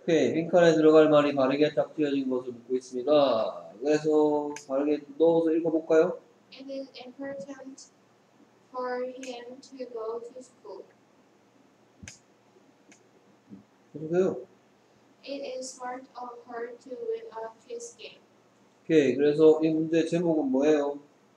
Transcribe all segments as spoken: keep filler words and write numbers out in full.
오케이. 빈칸에 들어갈 말이 바르게 딱 지어진 것을 묻고 있습니다. 그래서 바르게 넣어서 읽어볼까요? It is important for him to go to school. 해주세요. It is smart of her to win a quiz game. 오케이. 그래서 이 문제 제목은 뭐예요?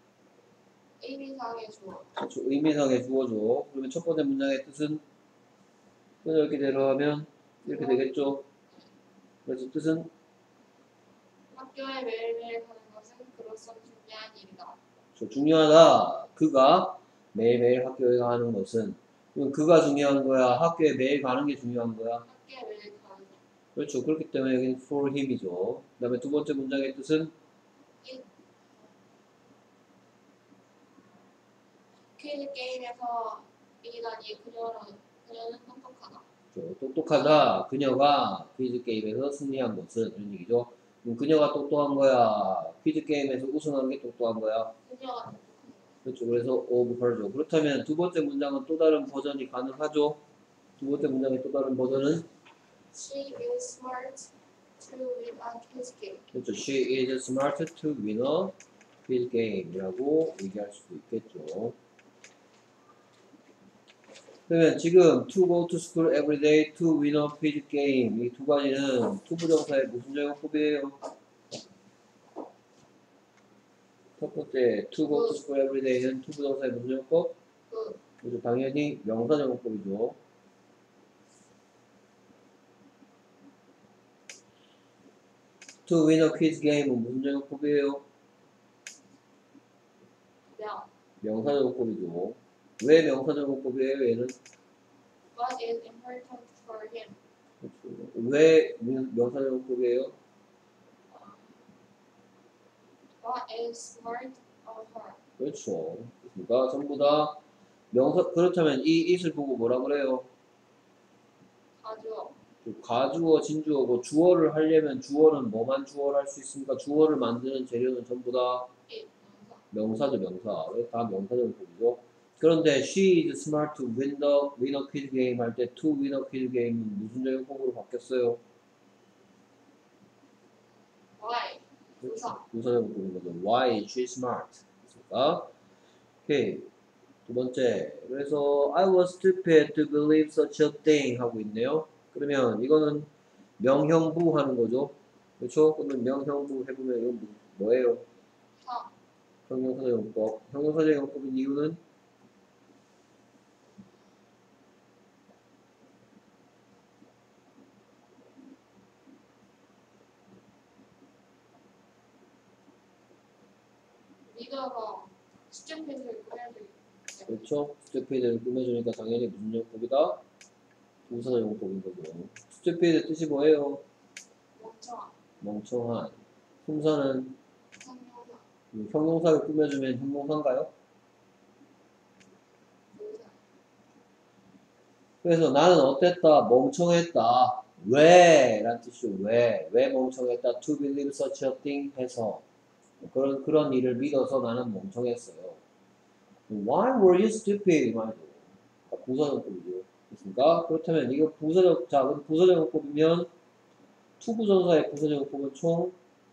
의미상의 주어. 그렇죠. 의미상의 주어죠. 그러면 첫 번째 문장의 뜻은 이렇게 내려가면 이렇게 되겠죠. 그래서 뜻은 학교에 매일매일 가는 것은 그로서 중요한 일이다. 그렇죠. 중요하다. 그가 매일매일 학교에 가는 것은 그럼 그가 중요한 거야. 학교에 매일 가는 게 중요한 거야. 학교에 매일 가는 것. 그렇죠. 그렇기 때문에 여기는 for him이죠. 그 다음에 두 번째 문장의 뜻은 퀴즈 게임에서 이기다니 그녀는 그녀는 똑똑하다. 그렇죠. 똑똑하다. 그녀가 퀴즈 게임에서 승리한 것은 이런 얘기죠. 그럼 그녀가 똑똑한 거야. 퀴즈 게임에서 우승한 게 똑똑한 거야. 그녀가 똑똑한 거. 그렇죠. 그래서 of her죠. 그렇다면 두 번째 문장은 또 다른 버전이 가능하죠. 두 번째 문장의 또 다른 버전은 She is smart to win a quiz game. 그렇죠. She is smart to win a quiz game이라고 얘기할 수도 있겠죠. 그러면 지금 to go to school every day to win a quiz game 이 두 가지는 to 부정사의 무슨 적용법이에요? 첫 번째 to go to school every day는 to 부정사의 무슨 적용법? 그 그렇죠. 당연히 명사 적용법이죠. to win a quiz game은 무슨 적용법이에요? 명. 명사 적용법이죠. 왜 명사 적용법이에요? 얘는 What is important for him? 그렇죠. 왜 명- 명사 적용법이에요? What is smart of her? 그렇죠. 그러니까 전부 다 명사 그렇다면 이 it을 보고 뭐라 그래요? 가주어. 가주어, 진주어고 주어를 하려면 주어는 뭐만 주어를 할 수 있습니까? 주어를 만드는 재료는 전부 다 it. 명사. 명사죠, 명사. 왜 다 명사적인 법이죠. 그런데 she is smart to win the win a quiz game 할 때 to win a quiz game은 무슨 적용법으로 바뀌었어요? Why? 부사. 부사 적용법인 거죠. Why is she smart? 그러니까 오케이. 두 번째. 그래서 I was stupid to believe such a thing 하고 있네요. 그러면 이거는 명형부 하는 거죠. 그렇죠? 그러면 명형부 해보면 이건 뭐- 뭐예요? 사. 형용사적용법. 형용사적용법인 이유는 리더가 스튜피드를 꾸며주기 때문에. 그렇죠? stupid를 꾸며주니까 당연히 무슨 적용법이다? 부사적용법인 거죠. stupid 뜻이 뭐예요? 멍청한. 멍청한. 품사는 성명사. 음, 형용사를 꾸며주면 형용사인가요? 부사. 그래서 나는 어땠다? 멍청했다. 왜? 라는 뜻이죠. 왜? 왜 멍청했다? To believe such a thing 해서 그런, 그런 일을 믿어서 나는 멍청했어요. Why were you stupid? 이 말이죠. 부사적법이죠. 됐습니까? 그렇다면 이거 부사적, 자, 그럼 부사적법이면 투부정사의 부사적법은 총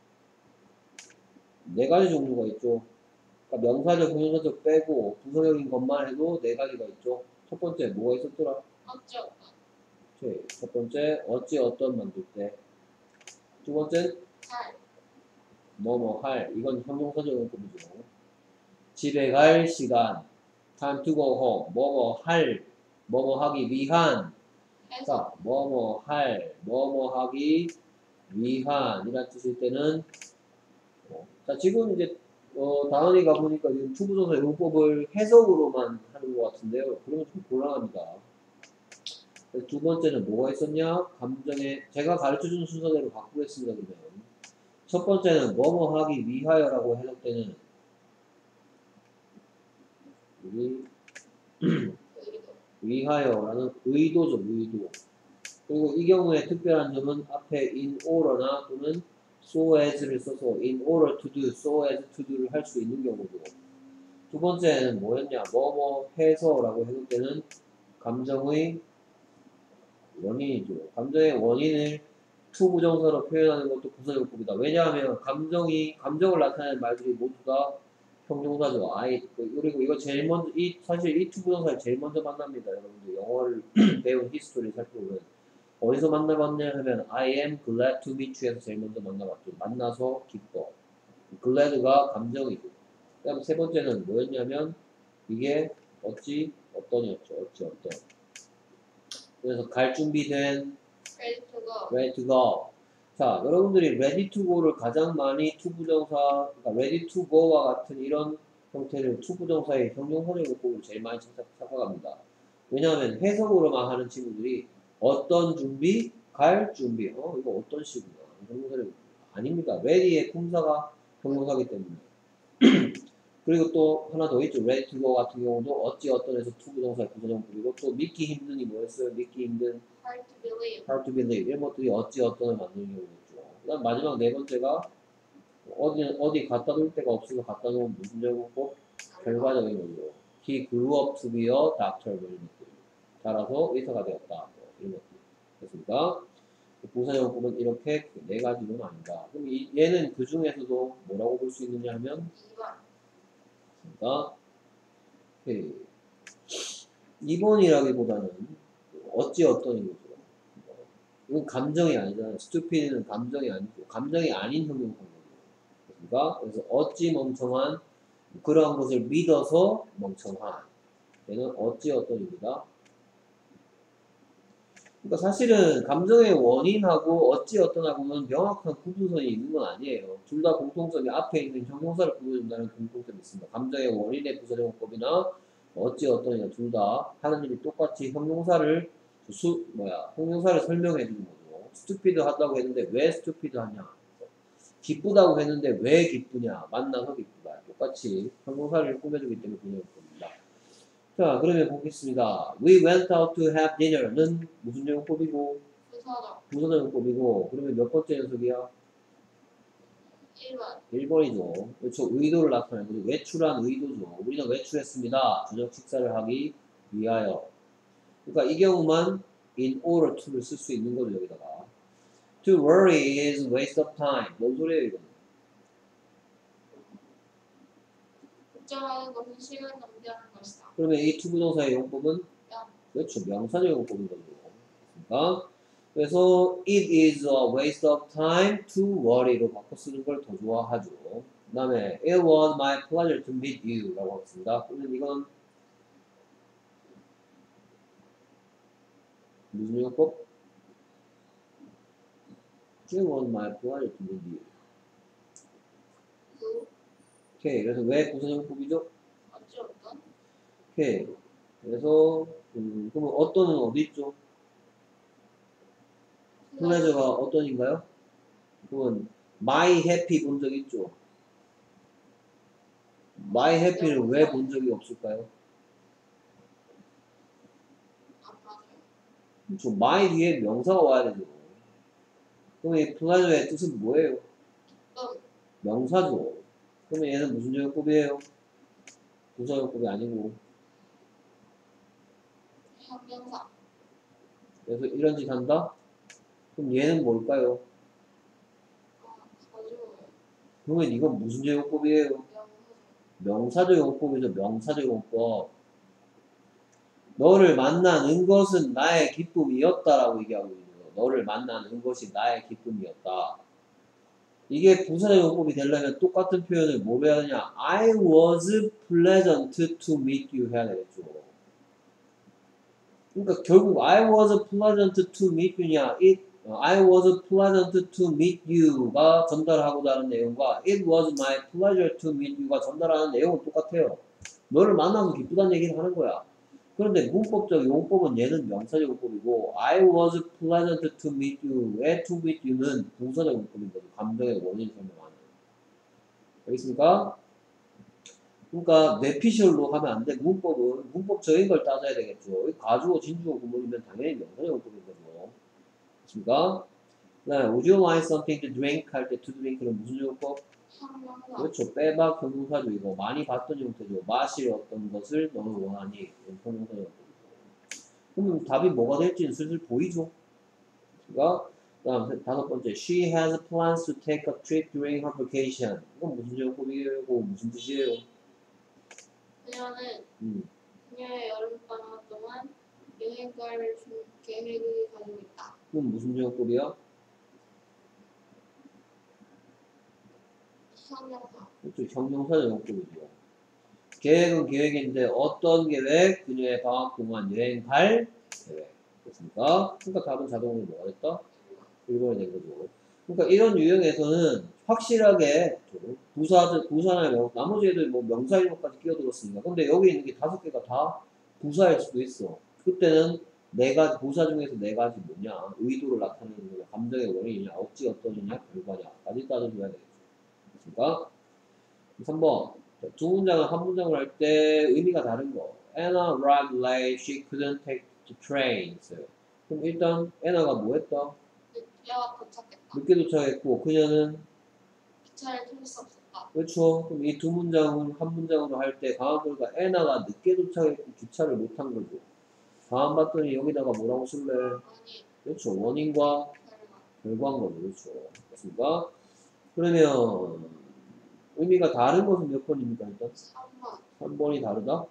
네 가지 종류가 있죠. 그러니까 명사적, 형용사적 빼고 부사적인 것만 해도 네 가지가 있죠. 첫 번째 뭐가 있었더라? 어찌 어떤. 오케이. 첫 번째 어찌 어떤 만들 때. 두 번째 할. 뭐뭐 할. 이건 형용사적 용법이죠. 집에 갈 시간. time to go home. 뭐뭐 할. 뭐뭐 하기 위한. 해서. 자, 뭐뭐 할. 뭐뭐 하기 위한 이란 뜻일 때는 어, 자 지금 이제 어, 다은이 가보니까 지금 투부정사 용법을 해석으로만 하는 것 같은데요. 그러면 좀 곤란합니다. 두 번째는 뭐가 있었냐? 감정에 제가 가르쳐주는 순서대로 바꾸겠습니다. 그러면 첫 번째는 뭐뭐 하기 위하여라고 해석되는 위, 의도. 위하여라는 의도죠. 의도. 그리고 이 경우에 특별한 점은 앞에 in order나 또는 so as를 써서 in order to do, so as to do를 할 수 있는 경우고 두 번째는 뭐였냐? 뭐뭐 해서라고 해석되는 감정의 원인이죠. 감정의 원인을 to 부정사로 표현하는 것도 부사용법이다. 왜냐하면 감정이 감정을 나타내는 말들이 모두 다 형용사죠. I 그, 그리고 이거 제일 먼저 이 사실 이 to 부정사를 제일 먼저 만납니다. 여러분들 영어를 배운 히스토리 살펴보면 어디서 만나봤냐 하면 I am glad to meet you에서 제일 먼저 만나봤죠. 만나서 기뻐. glad가 감정이고. 그다음 세 번째는 뭐였냐면 이게 어찌 어떤이었죠. 어찌 어떤. 그래서 갈 준비된 ready to go. ready to go. 자, 여러분들이 ready to go를 가장 많이 to 부정사, 그러니까 ready to go와 같은 이런 형태를 to 부정사의 형용사적 용법을 제일 많이 찾아- 찾아갑니다. 왜냐하면 해석으로만 하는 친구들이 어떤 준비, 갈 준비, 어 이거 어떤 식이야? 형용사를 아닙니다. ready의 품사가 형용사기 때문에. 그리고 또 하나 더 있죠. ready to go 같은 경우도 어찌 어떤에서 to 부정사의 부사용법이고 또 믿기 힘든이 뭐였어요? 믿기 힘든 Hard to believe. hard to believe 이런 것들이 어찌 어떤을 만드는 경우가 있죠. 그다음 마지막 네 번째가 어디 어디 갖다 놓을 데가 없으면 갖다 놓으면 무슨 제공법? 결과적인 거죠. He grew up to be a doctor 뭐 이런 것들. 자라서 의사가 되었다. 뭐 이런 것들. 됐습니까? 부사용법은 이렇게 네 가지로 나뉜다. 그럼 이, 얘는 그 중에서도 뭐라고 볼 수 있느냐 하면 이 번. 그러니까 이 번이라기보다는 어찌 어떤인 거죠. 이건 감정이 아니잖아요. stupid는 감정이 아니고 감정이 아닌 형용사인 거죠. 그러니까 그래서 어찌 멍청한 그러한 것을 믿어서 멍청한 얘는 어찌 어떤입니다. 그러니까 사실은 감정의 원인하고 어찌 어떤하고는 명확한 구분선이 있는 건 아니에요. 둘 다 공통점이 앞에 있는 형용사를 구분해준다는 공통점이 있습니다. 감정의 원인의 부사용법이나 어찌 어떤이나 둘 다 하는 일이 똑같이 형용사를 수 뭐야 형용사를 설명해 주는 거죠. 스투피드 하다고 했는데 왜 스투피드 하냐? 기쁘다고 했는데 왜 기쁘냐? 만나서 기쁘다. 똑같이 형용사를 꾸며주기 때문에 부사용법입니다. 자, 그러면 보겠습니다. We went out to have dinner는 무슨 용법이고 부사적. 부사적 용법이고 그러면 몇 번째 연속이야? 일 번. 일 번이죠. 그렇죠. 의도를 나타내는 거죠. 외출한 의도죠. 우리는 외출했습니다. 저녁 식사를 하기 위하여. 그러니까 이 경우만 in order to를 쓸 수 있는 거죠. 여기다가. To worry is waste of time. 뭔 소리예요 이건? 걱정하는 것은 시간 낭비하는 것이다. 그러면 이 to 부동사의 용법은 명. 그렇죠. 명사적 용법인 거죠. 그러니까 그래서 it is a waste of time to worry로 바꿔 쓰는 걸 더 좋아하죠. 그 다음에 it was my pleasure to meet you 라고 하겠습니다. 그러면 이건 무슨 용법? it was my pleasure to meet you. 그 오케이. 그래서 왜 부사용법이죠? 어찌 어떤? 오케이. 그래서 음, 그러면 어떤은 어디 있죠? 플레저가 어떤인가요? 그러면 my happy 본 적 있죠? my happy는 왜 본 적이 없을까요? 안 맞아요. 그렇죠. my 뒤에 명사가 와야 되죠. 그럼 이 플레저의 뜻은 뭐예요? 음. 명사죠. 그러면 얘는 무슨 용법이에요? 부사용법이 아니고. 형용사. 그래서 이런 짓 한다? 그럼 얘는 뭘까요? 어, 가지고요. 그러면 이건 무슨 용법이에요? 명사. 명사적 용법이죠. 명사적 용법. 너를 만나는 것은 나의 기쁨이었다라고 얘기하고 있는 거예요. 너를 만나는 것이 나의 기쁨이었다. 이게 부사적 용법이 되려면 똑같은 표현을 뭐로 해야 되냐? I was pleasant to meet you 해야 되겠죠. 그러니까 결국 I was pleasant to meet you냐? It, I was pleasant to meet you가 전달하고자 하는 내용과 It was my pleasure to meet you가 전달하는 내용은 똑같아요. 너를 만나서 기쁘다는 얘기를 하는 거야. 그런데 문법적 용법은 얘는 명사적 용법이고 I was pleasant to meet you의 to meet you는 부사적 용법인 거죠. 감정의 원인 설명하는. 알겠습니까? 그러니까 뇌피셜로 하면 안 돼. 문법은 문법적인 걸 따져야 되겠죠. 가주어, 진주어 구문이면 당연히 명사적 용법인 거죠. 됐습니까? 그 다음에 would you like something to drink 할 때 to drink는 무슨 용법? 형용사. 그렇죠. 빼박 형용사죠. 이거 많이 봤던 형태죠. 마실 어떤 것을 너는 원하니 이런 형용사 용법이죠. 그럼 답이 뭐가 될지는 슬슬 보이죠. 그러니까 다음 다섯 번째, she has plans to take a trip during her vacation. 이건 무슨 제곱이에요? 무슨 뜻이에요? 그녀는 음, 그녀의 여름방학 동안 여행가를 준 계획을 가지고 있다. 이건 무슨 제곱이야? 형용사. 그렇죠. 형용사 제곱이죠. 계획은 계획인데 어떤 계획? 그녀의 방학 동안 여행 갈 계획. 됐습니까? 그러니까 답은 자동으로 뭐가 됐다? 일 번이 된 거죠. 그러니까 이런 유형에서는 확실하게 부사, 부사나 명, 나머지 애들 뭐 명사 이런 것까지 끼어들었으니까. 근데 여기 있는 게 다섯 개가 다 부사일 수도 있어. 그때는 네 가지, 부사 중에서 네 가지 뭐냐? 의도를 나타내는 거냐? 감정의 원인이냐? 억지 어떠느냐? 결과냐?까지 따져줘야 되겠죠. 됐습니까? 삼 번. 두 문장을 한 문장을 할 때 의미가 다른 거. Anna arrived late. She couldn't take the train. 있어요. 그럼 일단 Anna가 뭐 했다? 늦게와 도착했다. 늦게 도착했고 그녀는 기차를 탈 수 없었다. 그렇죠. 그럼 이 두 문장을 한 문장으로 할 때 강함보니까 Anna가 늦게 도착했고 기차를 못 탄 거죠. 다음 봤더니 여기다가 뭐라고 쓸래? 아니, 그렇죠. 원인과 결과. 결과인 거죠. 그렇죠. 됐습니까? 그러면 의미가 다른 것은 몇 번입니까? 일단 삼 번. 삼 번이 다르다?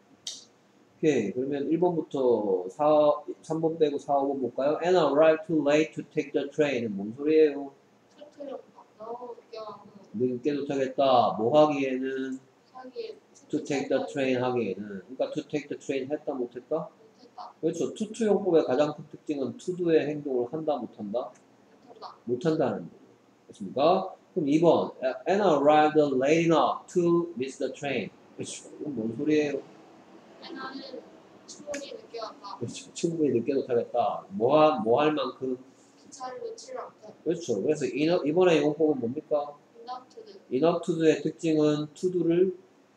오케이. 그러면 일 번부터 사, 삼 번 빼고 사, 오 번 볼까요? Anna arrived too late to take the train. 뭔 소리예요? 트트령 너무 늦게 와서 늦게 도착했다. 뭐 하기에는? 자기 to take the train 하기에는. 그러니까 to take the train 했다 못했다? 못했다. 그렇죠. to 용법의 가장 큰 특징은 to do의 행동을 한다 못한다? 못한다. 못한다는 거죠. 됐습니까? 그럼 이 번 Anna arrived late enough to miss the train. 그렇죠. 이건 뭔 소리예요? 애나는 충분히 늦게 왔다. 그렇죠. 충분히 늦게 도착했다. 뭐할 뭐 할 만큼. 기차를 놓칠 만큼. 그렇죠. 그래서 이- 이번에 용법은 뭡니까? 인덕트드. enough to do의 특징은 to do를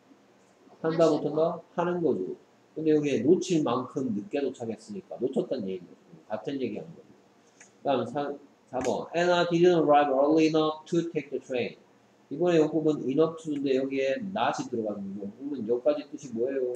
한다 못한다? 하는 거죠. 근데 여기에 놓칠 만큼 늦게 도착했으니까 놓쳤다는 얘기인 거죠. 같은 얘기하는 거죠. 다음 사 번 Anna didn't arrive early enough to take the train. 이번에 용법은 enough to인데 여기에 not이 들어가는 거죠. 그러면 여기까지 뜻이 뭐예요?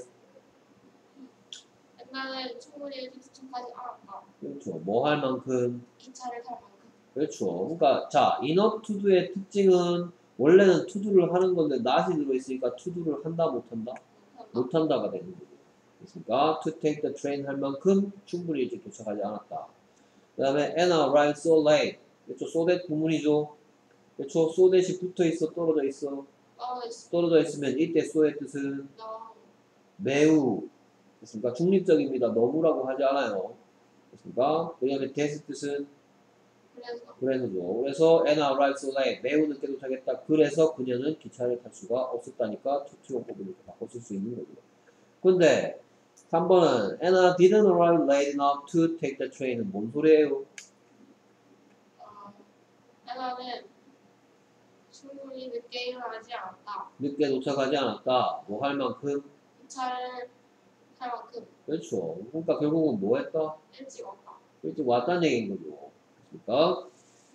애나는 충분히 일찍 도착하지 않았다. 그렇죠. 뭐 할 만큼. 기차를 탈 만큼. 그렇죠. 그러니까 자 enough to do의 특징은 원래는 to do를 하는 건데 not이 들어있으니까 to do를 한다 못한다? 못한다. 못한다가 되는 거죠. 그러니까 to take the train 할 만큼 충분히 일찍 도착하지 않았다. 그 다음에 Anna arrived so late. 그렇죠. so that 부문이죠. 그렇죠. so that이 붙어 있어, 떨어져 있어. 떠있어. 떨어져 있으면 이때 so의 뜻은 너무. 매우. 됐습니까? 중립적입니다. 너무라고 하지 않아요. 됐습니까? 그 다음에 that 뜻은 그래서 그래서죠. 그래서 Anna arrived so late. 매우 늦게 도착했다. 그래서 그녀는 기차를 탈 수가 없었다니까 투투용법을 이렇게 바꿔 쓸 수 있는 거죠. 근데 삼 번은 Anna didn't arrive late enough to take the train은 뭔 소리예요? 어, 애나는 충분히 늦게 일어나지 않았다. 늦게 도착하지 않았다. 뭐 할 만큼? 기차를 탈 만큼 그렇죠. 그러니까 결국은 뭐 했다? 일찍 왔다. 일찍 왔다는 얘기인 거죠. 그러니까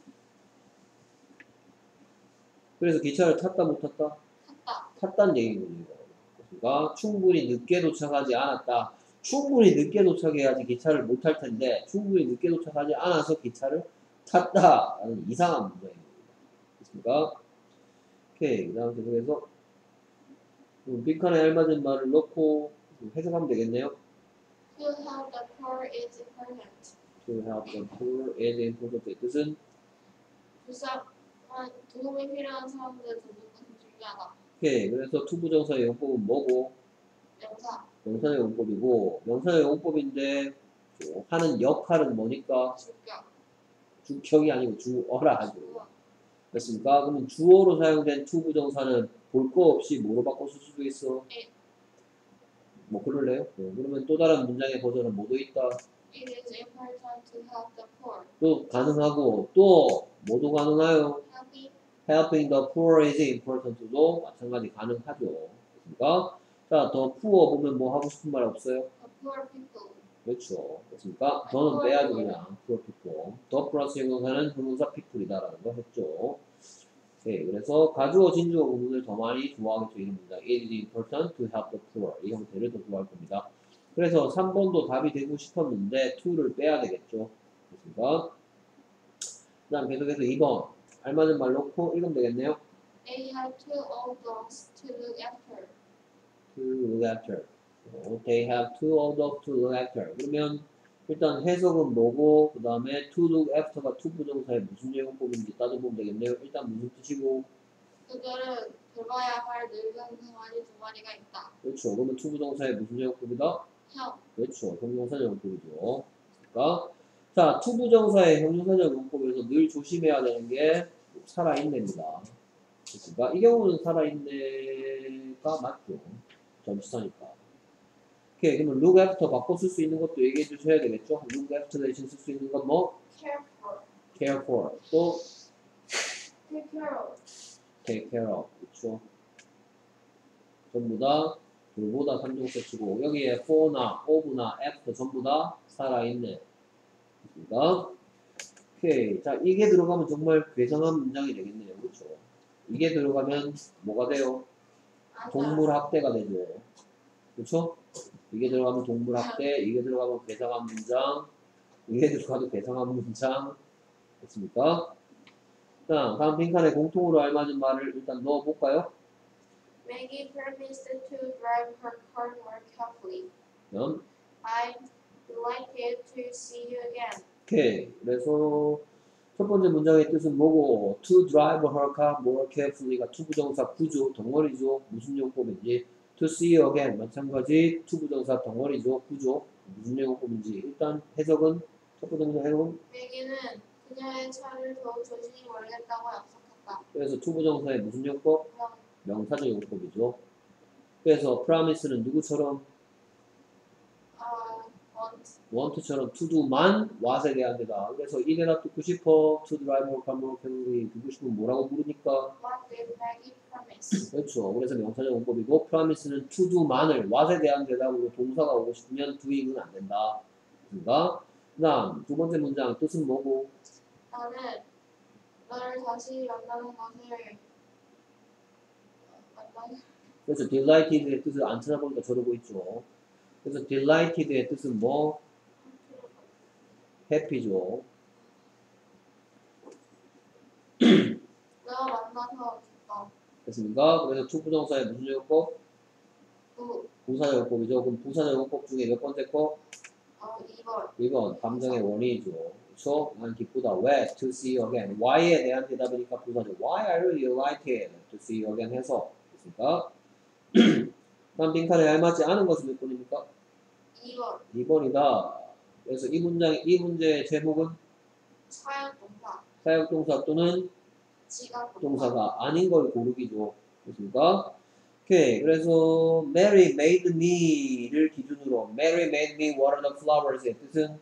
그래서 기차를 탔다 못 탔다? 탔다. 탔다는 얘기인 거죠. 이거. 그러니까 충분히 늦게 도착하지 않았다. 충분히 늦게 도착해야지 기차를 못 탈 텐데 충분히 늦게 도착하지 않아서 기차를 탔다라는 이상한 문제인 겁니다. 됐습니까? 오케이. 그 다음 계속해서 빈칸에 알맞은 말을 넣고 해석하면 되겠네요. To help the poor is important. To help the poor is important. 뜻은 불쌍한 도움이 필요한 사람들을 돕는 것은 중요하다. 오케이. 그래서 to 부정사의 용법은 뭐고? 명사, 명사의 용법이고 명사의 용법인데 하는 역할은 뭐니까? 주격, 주격이 아니고 주어라 하죠. 주어, 됐습니까? 그러면 주어로 사용된 to 부정사는 볼 거 없이 뭐로 바꿔 쓸 수도 있어? 예. 뭐 그럴래요? 네. 그러면 또 다른 문장의 버전은 뭐도 있다? It is important to help the poor. 또 가능하고 또 뭐도 가능해요? Helping Helping the poor is important도 마찬가지 가능하죠. 됐습니까? 자, 더 poor 보면 뭐 하고 싶은 말 없어요? the poor people. 그렇죠. 됐습니까? 더는 빼야죠 그냥. poor people. 더 플러스 형용사는 형용사 people이다라는 거 했죠. 네, 그래서 가주어 진주어 부분을 더 많이 좋아하겠죠. 이런 문장. It is important to help the poor. 이 형태를 더 좋아할 겁니다. 그래서 삼 번도 답이 되고 싶었는데 to를 빼야 되겠죠. 됐습니까? 다음 계속해서 이 번. 알맞은 말 놓고 읽으면 되겠네요. They have two old dogs to look after. To look after. 어, they have two old dogs to look after. 그러면 일단 해석은 뭐고 그 다음에 to look after가 to 부정사의 무슨 예용법인지 따져보면 되겠네요. 일단 무슨 뜻이고 그들은 돌봐야 할 늙은 강아지 두 마리가 있다. 그렇죠. 그러면 to 부정사의 무슨 예용법이다? 형, 그렇죠. 형용사 용법이죠. 그러니까 자, to 부정사의 형용사 용법에서 늘 조심해야 되는 게 살아있네입니다. 그러니까 이 경우는 살아있네가 맞죠. 전치사니까. 오케이, 그러면 look after 바꿔 쓸 수 있는 것도 얘기해 주셔야 되겠죠. look after 대신 쓸 수 있는 건 뭐? care for, care for. 또 take care of. take care of. 그렇죠. 전부 다 돌보다 삼 종 세트고 여기에 for나 of나 after 전부 다 살아있네. 그러니까 오케이. 자, 이게 들어가면 정말 괴상한 문장이 되겠네요. 그렇죠. 이게 들어가면 뭐가 돼요? 동물 학대가 되죠. 그렇죠? 이게 들어가면 동물 학대, 이게 들어가면 괴상한 문장, 이게 들어가도 괴상한 문장. 됐습니까? 자, 다음 빈칸에 공통으로 알맞은 말을 일단 넣어볼까요? Maggie promised to drive her car more carefully. 그럼 I'm delighted to see you again. 오케이. 그래서 첫 번째 문장의 뜻은 뭐고? To drive her car more carefully가 to 부정사 구조, 덩어리죠. 무슨 용법인지. To see you again 마찬가지 to 부정사 덩어리죠. 구조. 무슨 용법인지. 일단 해석은 첫 번째 문장 해석은 매기는 그녀의 차를 더욱 조심히 몰겠다고 약속했다. 그래서 to 부정사의 무슨 용법? 명, 명사적 용법이죠. 그래서 promise는 누구처럼? 아, want, want처럼 to do만 what에 대한 데다. 그래서 이래라 듣고 싶어. to drive her car more carefully 듣고 싶으면 뭐라고 부르니까? what did Maggie promise? 그렇죠. 그래서 명사적 용법이고 promise는 to do만을 what에 대한 대답으로 동사가 오고 싶으면 doing은 안 된다. 그러니까 그 다음 두 번째 문장 뜻은 뭐고? 나는 너를 다시 만나는 것을 만나는 그래서 delighted의 뜻을 안 찾아보니까 저러고 있죠. 그래서 delighted의 뜻은 뭐? happy죠. 너와 만나서 기뻐. 됐습니까? 그래서 to 부정사의 무슨 용법? 구, 부사적 용법이죠. 그럼 부사적 용법 중에 몇 번째 거? 어, 이 번. 이 번 감정의 원인이죠. 그렇죠? 난 기쁘다. 왜? To see you again. Why에 대한 대답이니까 부사죠. Why are you delighted to see you again 해서 됐습니까? 다음 빈칸에 알맞지 않은 것은 몇 번입니까? 이 번. 이 번이다. 그래서 이 문장, 이 문제의 제목은 사역 동사. 사역동사 또는 지각 동사. 동사가 아닌 걸 고르기죠. 됐습니까? 오케이. 그래서 Mary made me를 기준으로 Mary made me water the flowers의 뜻은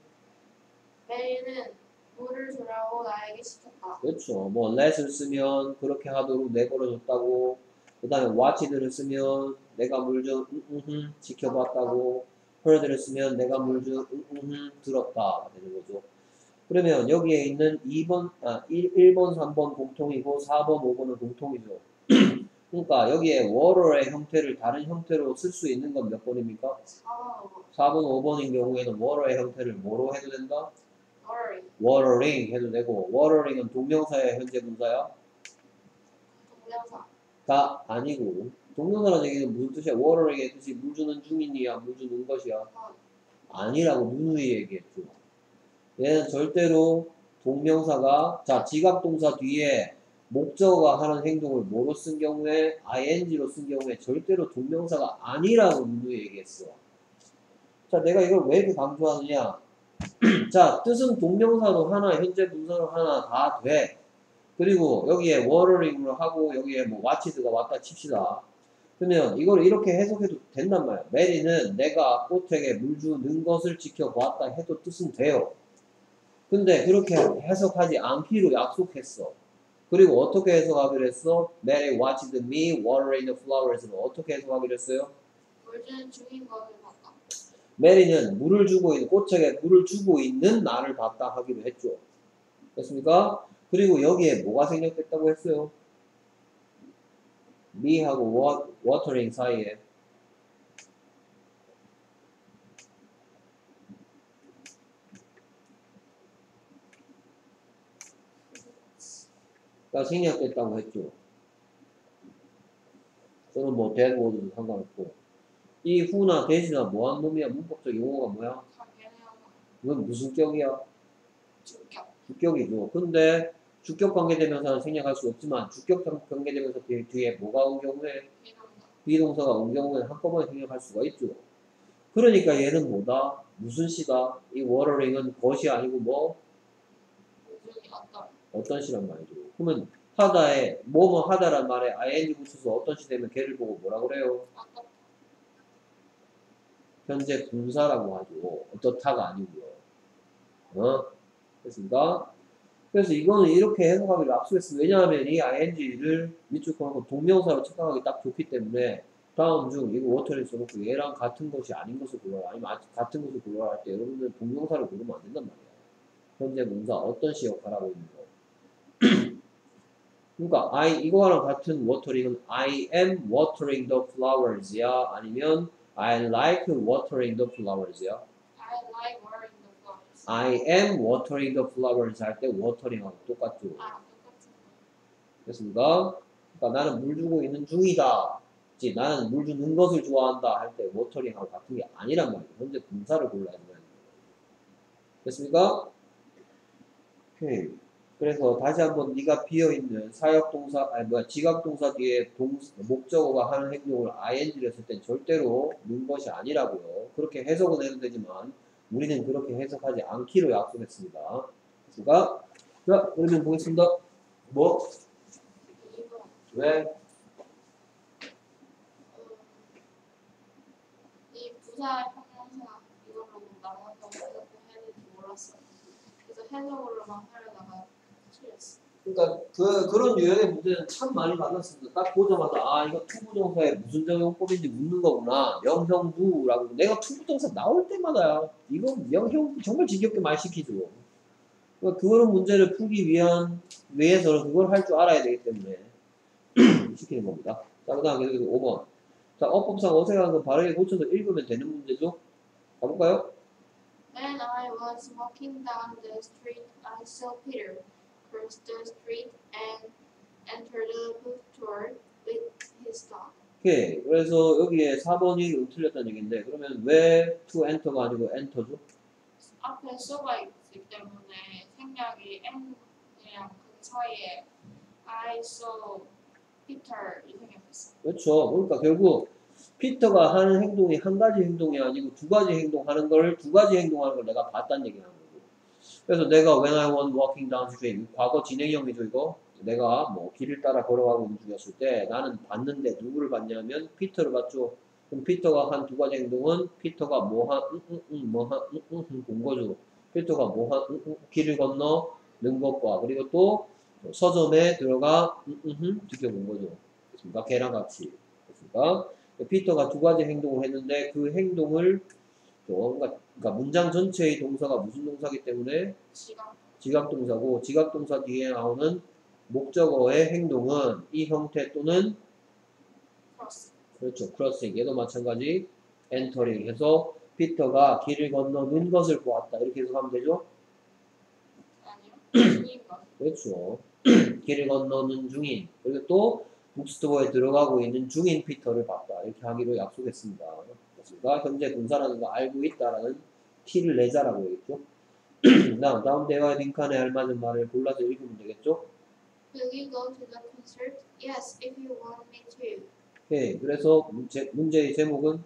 메리는 물을 주라고 나에게 시켰다. 그렇죠. 뭐 let을 쓰면 그렇게 하도록 내버려줬다고. 그 다음에 watch들을 쓰면 내가 물 좀 응응응 지켜봤다고. heard를 쓰면 내가 물 좀 응응응 들었다 되는 거죠. 그러면 여기에 있는 이 번, 아, 일 번, 삼 번 공통이고 사 번, 오 번은 공통이죠. 그러니까 여기에 water의 형태를 다른 형태로 쓸 수 있는 건 몇 번입니까? 사 번, 오 번. 사 번, 오 번인 경우에는 water의 형태를 뭐로 해도 된다? worry. watering 해도 되고 watering은 동명사야 현재 분사야? 동명사. 가 아니고 동명사라는 얘기는 무슨 뜻이야? watering의 뜻이 물 주는 중인이야? 물 주는 것이야? 어, 아니라고 누누이 얘기했죠. 얘는 절대로 동명사가 자 지각동사 뒤에 목적어가 하는 행동을 뭐로 쓴 경우에 ing로 쓴 경우에 절대로 동명사가 아니라고 누누이 얘기했어. 자 내가 이걸 왜 이렇게 강조하느냐? 자 뜻은 동명사로 하나 현재 분사로 하나 다 돼. 그리고 여기에 watering으로 하고 여기에 뭐 watched가 왔다 칩시다. 그러면 이걸 이렇게 해석해도 된단 말이야. 메리는 내가 꽃에게 물 주는 것을 지켜보았다 해도 뜻은 돼요. 근데 그렇게 해석하지 않기로 약속했어. 그리고 어떻게 해석하기로 했어? Mary watched me watering the flowers는 어떻게 해석하기로 했어요? 물 주는 중인 것을 봤다. 메리는 물을 주고 있는 꽃에게 물을 주고 있는 나를 봤다 하기로 했죠. 됐습니까? 그리고 여기에 뭐가 생략됐다고 했어요? me하고 watering 사이에 생략됐다고 했죠. 또는 뭐 대고도 상관없고. 이 후나 대시나 뭐한 놈이야? 문법적 용어가 뭐야? 당연해요. 이건 무슨 격이야? 주격. 주격이죠. 근데 주격 관계대명사는 생략할 수 없지만 주격 관계대명사 뒤에, 뒤에 뭐가 온 경우에 비동사. 비동사가 온 경우에 한꺼번에 생략할 수가 있죠. 그러니까 얘는 뭐다? 무슨 시다? 이 워터링은 것이 아니고 뭐 우중이 어떤. 어떤 시란 말이죠. 그러면 하다에 뭐뭐 하다란 말에 아이엔지 붙여서 어떤 시 되면 걔를 보고 뭐라 그래요? 어떤. 현재 분사라고 하죠. 어떻다가 아니고요. 어? 됐습니까? 그래서 이거는 이렇게 해석하기를 압수했습니다. 왜냐하면 이 아이엔지를 밑줄 꺼놓고 동명사로 착각하기 딱 좋기 때문에 다음 중 이거 워터를 써놓고 얘랑 같은 것이 아닌 것을 골라라. 아니면 같은 것을 골라라 할 때 여러분들 동명사를 고르면 안 된단 말이에요. 현재 분사 어떤 시 역할하고 있는 거. 그러니까 I 이거랑 같은 워터링은 I am watering the flowers야 아니면 I like watering the flowers야. I like wearing the flowers. I am watering the flowers 할 때 watering하고 똑같죠. 아, 똑같은 거. 됐습니까? 그러니까 나는 물 주고 있는 중이다. 지 나는 물 주는 것을 좋아한다 할 때 워터링하고 같은 게 아니란 말이에요. 현재 분사를 골라야 된다는 거예요. 됐습니까? 오케이. 그래서 다시 한번 네가 비어있는 사역동사, 아니 뭐야 지각동사 뒤에 동, 목적어가 하는 행동을 아이엔지를 했을 땐 절대로 는 것이 아니라고요. 그렇게 해석은 해도 되지만 우리는 그렇게 해석하지 않기로 약속했습니다. 됐습니까? 자, 그러면 보겠습니다. 뭐? 이거. 왜? 어, 이 부사 형용사 이걸로 나눠서 해석을 해야 될지 몰랐어요. 그래서 해석으로만 하려다가 틀렸어. 그러니까 그, 그런 유형의 문제는 참 많이 받았습니다. 딱 보자마자 아 이거 투부정사의 무슨 정형법인지 묻는 거구나. 명형부라고. 내가 투부정사 나올 때마다 이거 명형부 정말 지겹게 말 시키죠. 그러니까 그런 문제를 풀기 위한 위해서는 그걸 할 줄 알아야 되기 때문에 시키는 겁니다. 자, 그 다음 계속 오 번. 자, 어법상 어색한 거 바르게 고쳐서 읽으면 되는 문제죠. 가볼까요? When I was walking down the street, I saw Peter cross the street and enter the bookstore with his dog. 오케이. 그래서 여기에 사 번이 음 틀렸다는 얘기인데 그러면 왜 to enter가 아니고 enter죠? 앞에 쏘가 있기 때문에 생략이 N이랑 그 사이에 I saw Peter 이 생략했어. 그렇죠. 그러니까 결국 피터가 하는 행동이 한 가지 행동이 아니고 두 가지 행동하는 걸 두 가지 행동하는 걸 내가 봤다는 얘기하는 거고. 그래서 내가 when I was walking down the street 과거 진행형이죠 이거. 내가 뭐 길을 따라 걸어가고 있는 중이었을 때 나는 봤는데 누구를 봤냐면 피터를 봤죠. 그럼 피터가 한 두 가지 행동은 피터가 뭐한 응응응 뭐한 응응 본 거죠. 피터가 뭐한 응응 길을 건너는 것과 그리고 또 서점에 들어가 응응 지켜본 거죠. 됐습니까? 걔랑 같이. 됐습니까? 피터가 두 가지 행동을 했는데 그 행동을 그러니까, 그러니까 문장 전체의 동사가 무슨 동사기 때문에 지각. 지각동사고 지각동사 뒤에 나오는 목적어의 행동은 이 형태 또는 cross. 그렇죠. 크로싱 얘도 마찬가지 엔터링 해서 피터가 길을 건너는 것을 보았다 이렇게 해석하면 되죠. 아니요. 중인 것. 그렇죠. 길을 건너는 중인 그리고 또 북스토어에 들어가고 있는 중인 피터를 봤다 이렇게 하기로 약속했습니다. 그렇습니까? 현재 분사라는 거 알고 있다라는 티를 내자라고 했죠. 다음 다음 대화에 빈칸에 알맞은 말을 골라서 읽으면 되겠죠. Will you go to the concert? Yes, if you want me to. 오케이. 그래서 문제, 문제의 제목은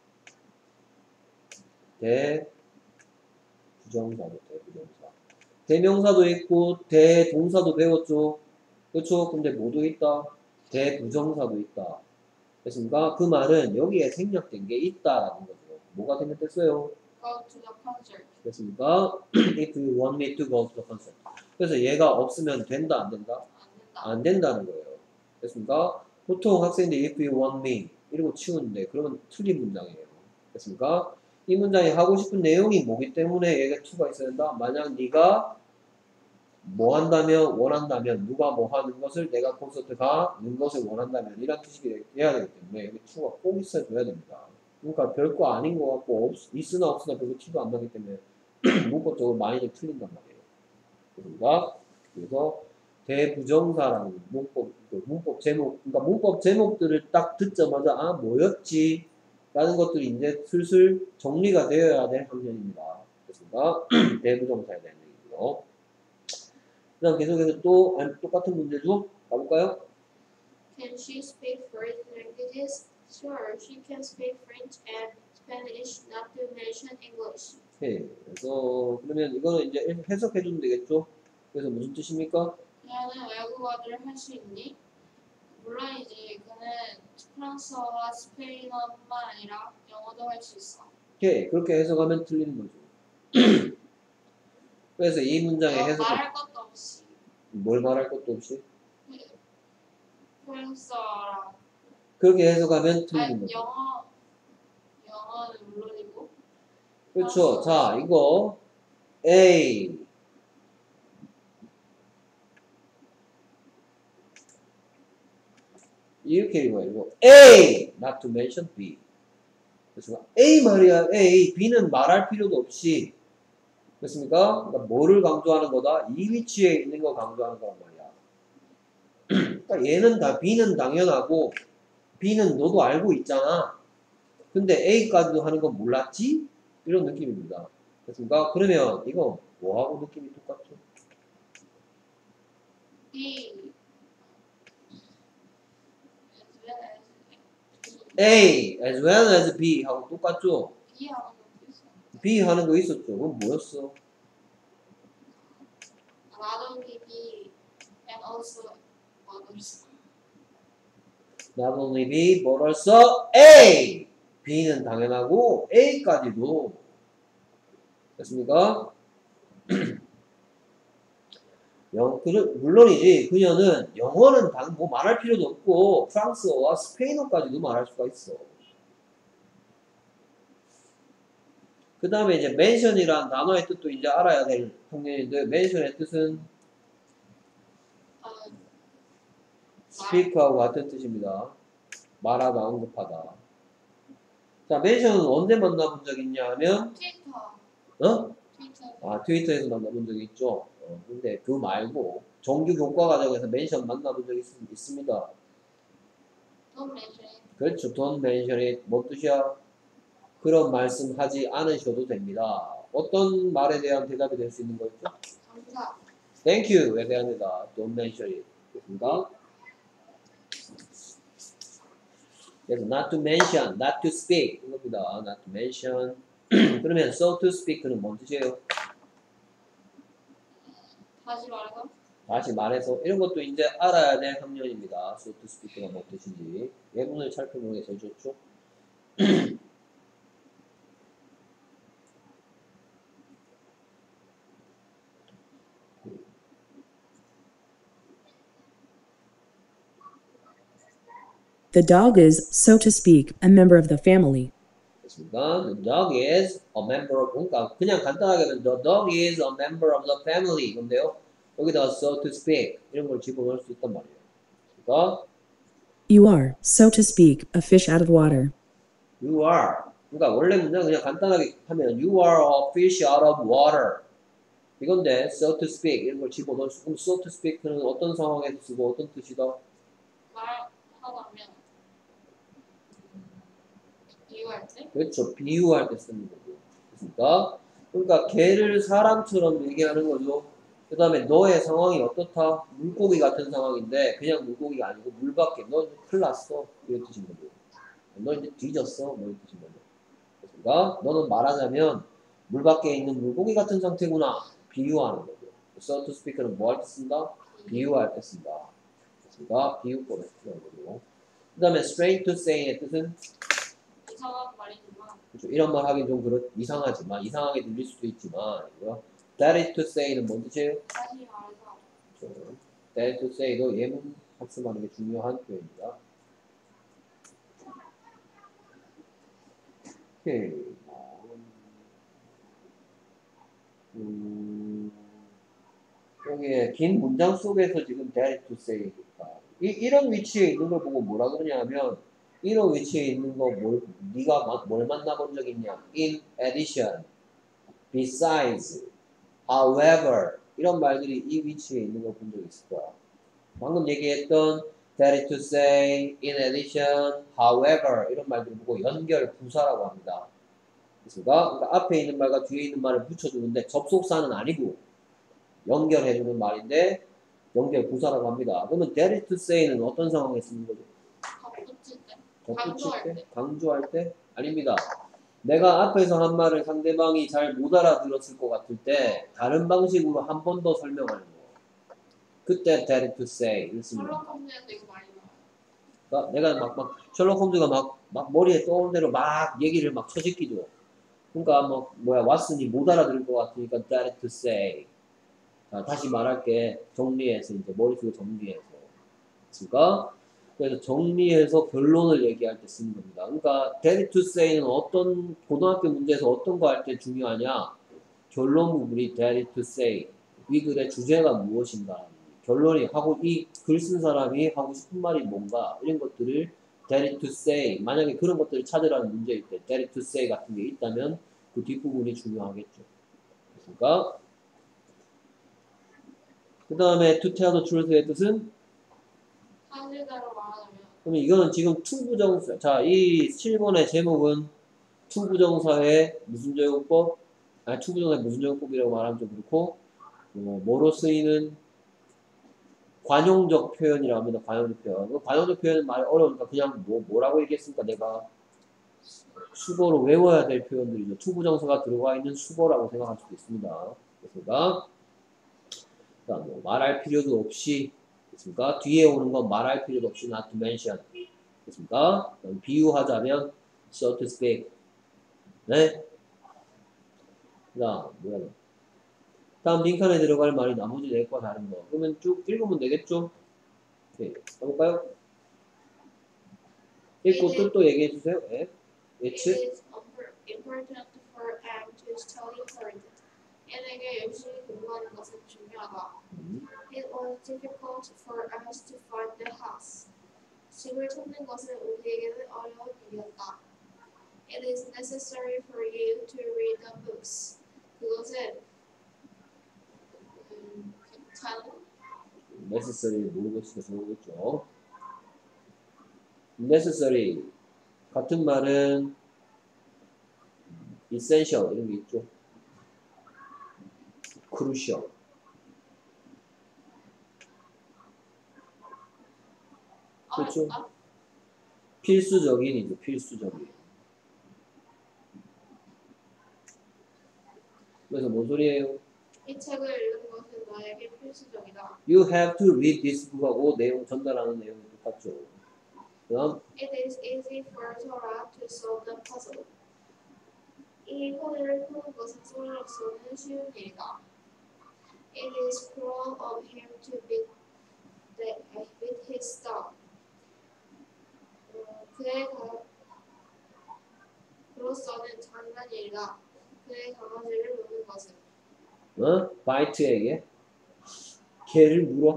대부정사죠. 대부정사. 대명사도 있고 대동사도 배웠죠. 그렇죠? 근데 뭐도 있다? 대부정사도 있다. 됐습니까? 그 말은 여기에 생략된 게 있다라는 거죠. 뭐가 생략됐어요? Go to the concert. 됐습니까? If you want me to go to the concert. 그래서 얘가 없으면 된다, 안 된다? 안 된다. 안 된다는 거예요. 됐습니까? 보통 학생들이 if you want me 이러고 치우는데 그러면 틀린 문장이에요. 됐습니까? 이 문장이 하고 싶은 내용이 뭐기 때문에 얘가 to가 있어야 된다. 만약 네가 뭐 한다면 원한다면 누가 뭐 하는 것을 내가 콘서트 가는 것을 원한다면 이런 뜻이 돼야 되기 때문에 여기 to가 꼭 있어야 줘야 됩니다. 그러니까 별거 아닌 것 같고 없, 있으나 없으나 별로 티도 안 나기 때문에 문법적으로 많이들 틀린단 말이에요. 그러니까 그래서 대부정사라는 문법, 그 문법 제목, 그러니까 문법 제목들을 딱 듣자마자 아 뭐였지? 라는 것들이 이제 슬슬 정리가 되어야 될 학년입니다. 그렇습니까? 대부정사에 대한 얘기고요. 그 다음 계속해서 또 아니, 똑같은 문제죠? 가볼까요? Can she speak foreign languages? Sure, she can speak French and Spanish, not to mention English. 오케이. 그래서 그러면 이거는 이제 해석해 주면 되겠죠? 그래서 무슨 뜻입니까? 그녀는 외국어를 할 수 있니? 물론이지. 그는 프랑스어와 스페인어뿐만 아니라 영어도 할 수 있어. 오케이. 그렇게 해석하면 틀리는 거죠. 그래서 이 문장의 어, 해석 말할 것도 없이 뭘 말할 것도 없이 프랑스어랑 그렇게 해석하면 아니, 틀리는 거죠. 영어 영어는 물론이고 그렇죠. 자, 이거 A 이렇게 읽어요. 이거 A not to mention B. 그렇습니까? A 말이야. A, B는 말할 필요도 없이 그렇습니까? 그러니까 뭐를 강조하는 거다? 이 위치에 있는 거 강조하는 거란 말이야. 그러니까 얘는 다 B는 당연하고 B는 너도 알고 있잖아. 근데 A까지도 하는 건 몰랐지? 이런 느낌입니다. 그렇습니까? 그러면 이거 뭐하고 느낌이 똑같죠? B A as well as B 하고 똑같죠? B 하는 것도 있어. B 하는 거 있었죠? 그건 뭐였어? Not only B and also others. Not only B but also A. B는 당연하고 A까지도 됐습니까? 영, 그, 물론이지 그녀는 영어는 당, 뭐 말할 필요도 없고 프랑스어와 스페인어까지도 말할 수가 있어. 그 다음에 이제 mention이란 단어의 뜻도 이제 알아야 될 학년인데 mention의 뜻은 어, speak하고 같은 뜻입니다. 말하다, 언급하다. 자, mention은 언제 만나본 적 있냐 하면 트위터 어? 트위터 아, 트위터에서 만나본 적이 있죠. 어, 근데 그 말고 정규 교과 과정에서 mention 만나본 적이 있, 있습니다. Don't mention it. 그렇죠. Don't mention it. 뭐 뜻이야? 그런 말씀 하지 않으셔도 됩니다. 어떤 말에 대한 대답이 될 수 있는 거였죠? 감사. Thank you에 대한 대답. Don't mention it. 됐습니까? 그래서 not to mention, not to speak 이겁니다. not to mention. 그러면 so to speak는 뭔 뜻이에요? 다시 말해서 다시 말해서 이런 것도 이제 알아야 될 학년입니다. so to speak가 뭔 뜻인지. 예문을 살펴보는 게 제일 좋죠. The dog is, so to speak, a member of the family. 됐습니까? The dog is a member of, 그러니까 그냥 간단하게 하면 the dog is a member of the family 이건데요. 여기다가 so to speak 이런 걸 집어넣을 수 있단 말이에요. 그러니까 You are, so to speak, a fish out of water. you are. 그러니까 원래 문장 그냥 간단하게 하면 you are a fish out of water. 이건데 so to speak 이런 걸 집어넣을 수. 그럼 so to speak는 어떤 상황에서 쓰고 어떤 뜻이다? 말하다면 비유할 때 그렇죠. 비유할 때 쓰는 거고. 그렇습니까? 그러니까 걔를 사람처럼 얘기하는 거죠. 그 다음에 너의 상황이 어떻다? 물고기 같은 상황인데 그냥 물고기가 아니고 물 밖에 너 이제 큰일 났어. 이런 뜻인 거죠. 너 이제 뒤졌어. 뭐 이런 뜻인 거죠. 그러니까 너는 말하자면 물 밖에 있는 물고기 같은 상태구나. 비유하는 거죠. so to speak는 뭐 할 때 쓴다? 비유할 때 쓴다. 그러니까 비유법에 쓰는 거죠. 그 다음에 straight to say의 뜻은 이상한 말이지만 그렇죠. 이런 말 하긴 좀 그렇, 이상하지만 이상하게 들릴 수도 있지만 이거 that is to say는 뭔 뜻이에요? 다시 말해서 그렇죠. that is to say도 예문 학습하는 게 중요한 표현입니다. 오케이. 음, 여기에 긴 문장 속에서 지금 that is to say니까 이, 이런 위치에 있는 걸 보고 뭐라 그러냐 하면 이런 위치에 있는 거 뭘, 네가 마, 뭘 만나본 적 있냐? In addition, besides, however 이런 말들이 이 위치에 있는 걸 본 적 있을 거야. 방금 얘기했던 that is to say, in addition, however 이런 말들을 보고 연결 부사라고 합니다. 그러니까, 그러니까 앞에 있는 말과 뒤에 있는 말을 붙여주는데 접속사는 아니고 연결해주는 말인데 연결 부사라고 합니다. 그러면 that is to say는 어떤 상황에 쓰는 거죠? 덧붙일 때. 덧붙일 강조할 때? 때. 강조할 때? 아닙니다. 내가 앞에서 한 말을 상대방이 잘 못 알아들었을 것 같을 때 다른 방식으로 한 번 더 설명하는 거. 그때 that is to say를 씁니다. 셜록 홈즈에도 이거 많이 나와요. 그러니까 내가 막, 막 셜록 홈즈가 막, 막 머리에 떠오른 대로 막 얘기를 막 쳐짓기죠. 그러니까 뭐 뭐야 왓슨이 못 알아들을 것 같으니까 that is to say. 자, 다시 말할게. 정리해서 이제 머릿속에 정리해서. 그러니까 그래서 정리해서 결론을 얘기할 때 쓰는 겁니다. 그러니까 that is to say는 어떤 고등학교 문제에서 어떤 거 할 때 중요하냐? 결론 부분이 that is to say. 이 글의 주제가 무엇인가? 결론이 하고 이 글 쓴 사람이 하고 싶은 말이 뭔가 이런 것들을 that is to say. 만약에 그런 것들을 찾으라는 문제일 때 that is to say 같은 게 있다면 그 뒷부분이 중요하겠죠. 그러니까 그 다음에 to tell the truth의 뜻은 사실대로 말하자면 그러면 이거는 지금 투부정사. 자, 이 칠 번의 제목은 투부정사의 무슨 적용법? 아니, 투부정사의 무슨 적용법이라고 말하면 좀 그렇고, 어, 뭐로 쓰이는 관용적 표현이라고 합니다. 관용적 표현. 그 관용적 표현은 말이 어려우니까 그냥 뭐, 뭐라고 얘기했습니까? 내가 수거로 외워야 될 표현들이죠. 투부정사가 들어가 있는 수거라고 생각할 수도 있습니다. 그래서 그러니까 뭐 말할 필요도 없이 됐습니까? 뒤에 오는 건 말할 필요도 없이 not to mention. 됐습니까? 그럼 비유하자면 so to speak. 네? 그 다음 뭐야 너? 다음 빈칸에 들어갈 말이 나머지 네 거 다른 거. 그러면 쭉 읽으면 되겠죠? 네. 가볼까요? 읽고 It 뜻도 얘기해 주세요. 네. It It's is important for Anne to study hard. Anne에게 열심히 공부하는 것은 중요하다. 음, It was difficult for us to find the house. 집을 찾는 것은 우리에게는 어려운 일이었다. It is necessary for you to read the books. 그것은 음, 괜찮은 necessary 모르고 있어서 모르겠죠. necessary 같은 말은 essential 이런 게 있죠. crucial. 그렇죠. 어렵다. 필수적인이죠. 필수적인. 그래서 뭔 소리예요? 이 책을 읽는 것은 나에게 필수적이다. You have to read this book하고 내용 전달하는 내용이 똑같죠. 그다음 It is easy for Sora to solve the puzzle. 이 퍼즐을 푸는 것은 소라로서는 쉬운 일이다. It is cruel of him to beat, the, beat his dog. 어, 그의 가, 그로서는 잔인한 일이다. 그의 강아지를 노는 것은 어? 바이트에게 개를 물어.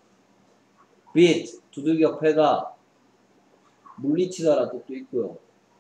beat 두들겨 패다. 물리치다라 뜻도 있고요.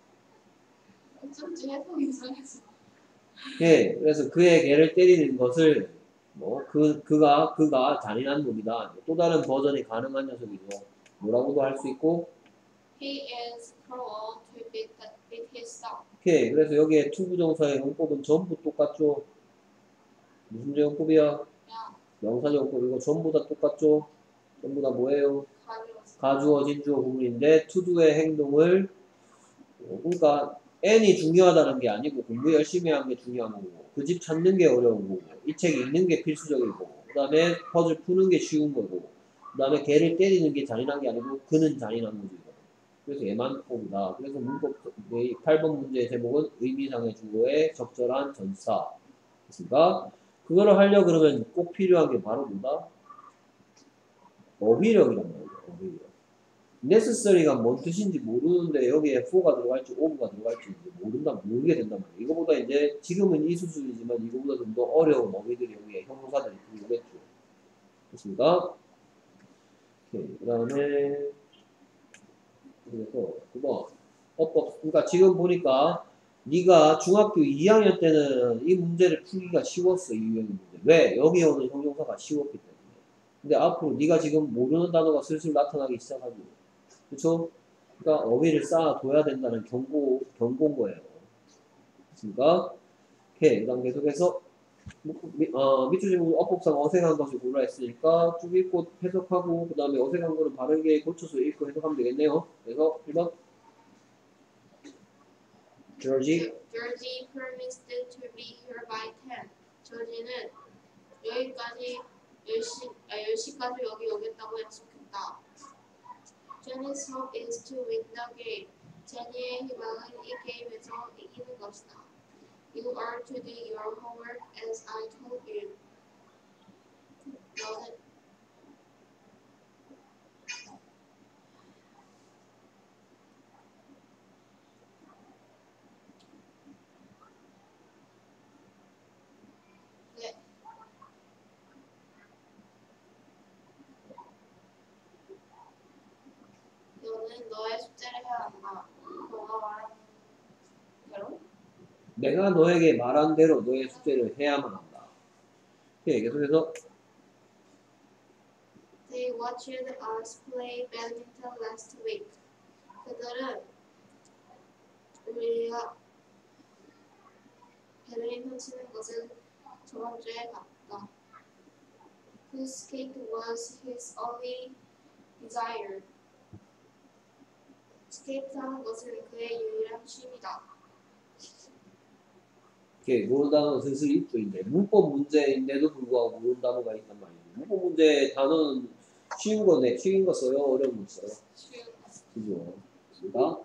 어쩐지 해석이 이상해서. 예, 그래서 그의 개를 때리는 것을 뭐 그 그가 그가 잔인한 놈이다. 또 다른 버전이 가능한 녀석이죠. 뭐라고도 할 수 있고. He is cruel to beat, the, beat his dog. 오케이. 그래서 여기에 투부정사의 용법은 전부 똑같죠. 무슨 제용법이야? 그냥 명사제용법이고 전부 다 똑같죠. 전부 다 뭐예요? 가져왔어. 가주어, 진주어 부분인데 투두의 행동을 어, 그러니까 n이 중요하다는 게 아니고 공부 열심히 하는 게 중요한 거고 그 집 찾는 게 어려운 거고 이 책 읽는 게 필수적이고 그 다음에 퍼즐 푸는 게 쉬운 거고 그 다음에 걔를 때리는 게 잔인한 게 아니고 그는 잔인한 거죠. 그래서 얘만 뽑이다. 그래서 문법 팔 번 문제의 제목은 의미상의 주어의 적절한 전사 그러니까 그거를 하려 그러면 꼭 필요한 게 바로 뭐다? 어휘력이란 말이에요. 어휘력. necessary가 뭔 뜻인지 모르는데 여기에 for가 들어갈지 of가 들어갈지 이제 모른다 모르게 된단 말이에요. 이거보다 이제 지금은 이 수준이지만 이거보다 좀 더 어려운 어휘들이 여기에 형용사들이 들어오겠죠. 됐습니까? 그 다음에 그래서 구 번 어법 그러니까 지금 보니까 네가 중학교 이 학년 때는 이 문제를 풀기가 쉬웠어. 이 유형의 문제. 왜? 여기 오는 형용사가 쉬웠기 때문에. 근데 앞으로 네가 지금 모르는 단어가 슬슬 나타나기 시작하고, 그렇죠? 그러니까 어휘를 쌓아둬야 된다는 경고, 경고인 거예요. 그렇습니까? 오케이. 그 다음 계속해서 미, 어, 밑줄 질문 어법상 어색한 것을 골라 했으니까 쭉 읽고 해석하고 그 다음에 어색한 거는 바르게 고쳐서 읽고 해석하면 되겠네요. 그래서 일 번 조지 Georgie promised to be here by ten. 조지는 여기까지 열 시, 아, 열 시까지 여기 오겠다고 약속했다. Jenny's hope is to win the game. 제니의 희망은 이 게임에서 이기는 것이다. You are to do your homework as I told you. 너는 네, 너는 너의 숙제를 해야 한다. 너가 말한 대로 내가 너에게 말한 대로 너의 숙제를 해야만 한다. 오케이. 계속해서 They watched us play badminton last week. 그들은 우리가 배드민턴 치는 것을 저번 주에 봤다. To skate was his only desire. 스케이트하는 것은 그의 유일한 취미다. 오케이. 모르는 단어는 슬슬 읽고 있네. 문법 문제인데도 불구하고 모르는 단어가 있단 말이에요. 문법 문제 단어는 쉬운 거네. 쉬운 거 써요? 어려운 거 써요? 쉬운 그죠? 그렇습니다.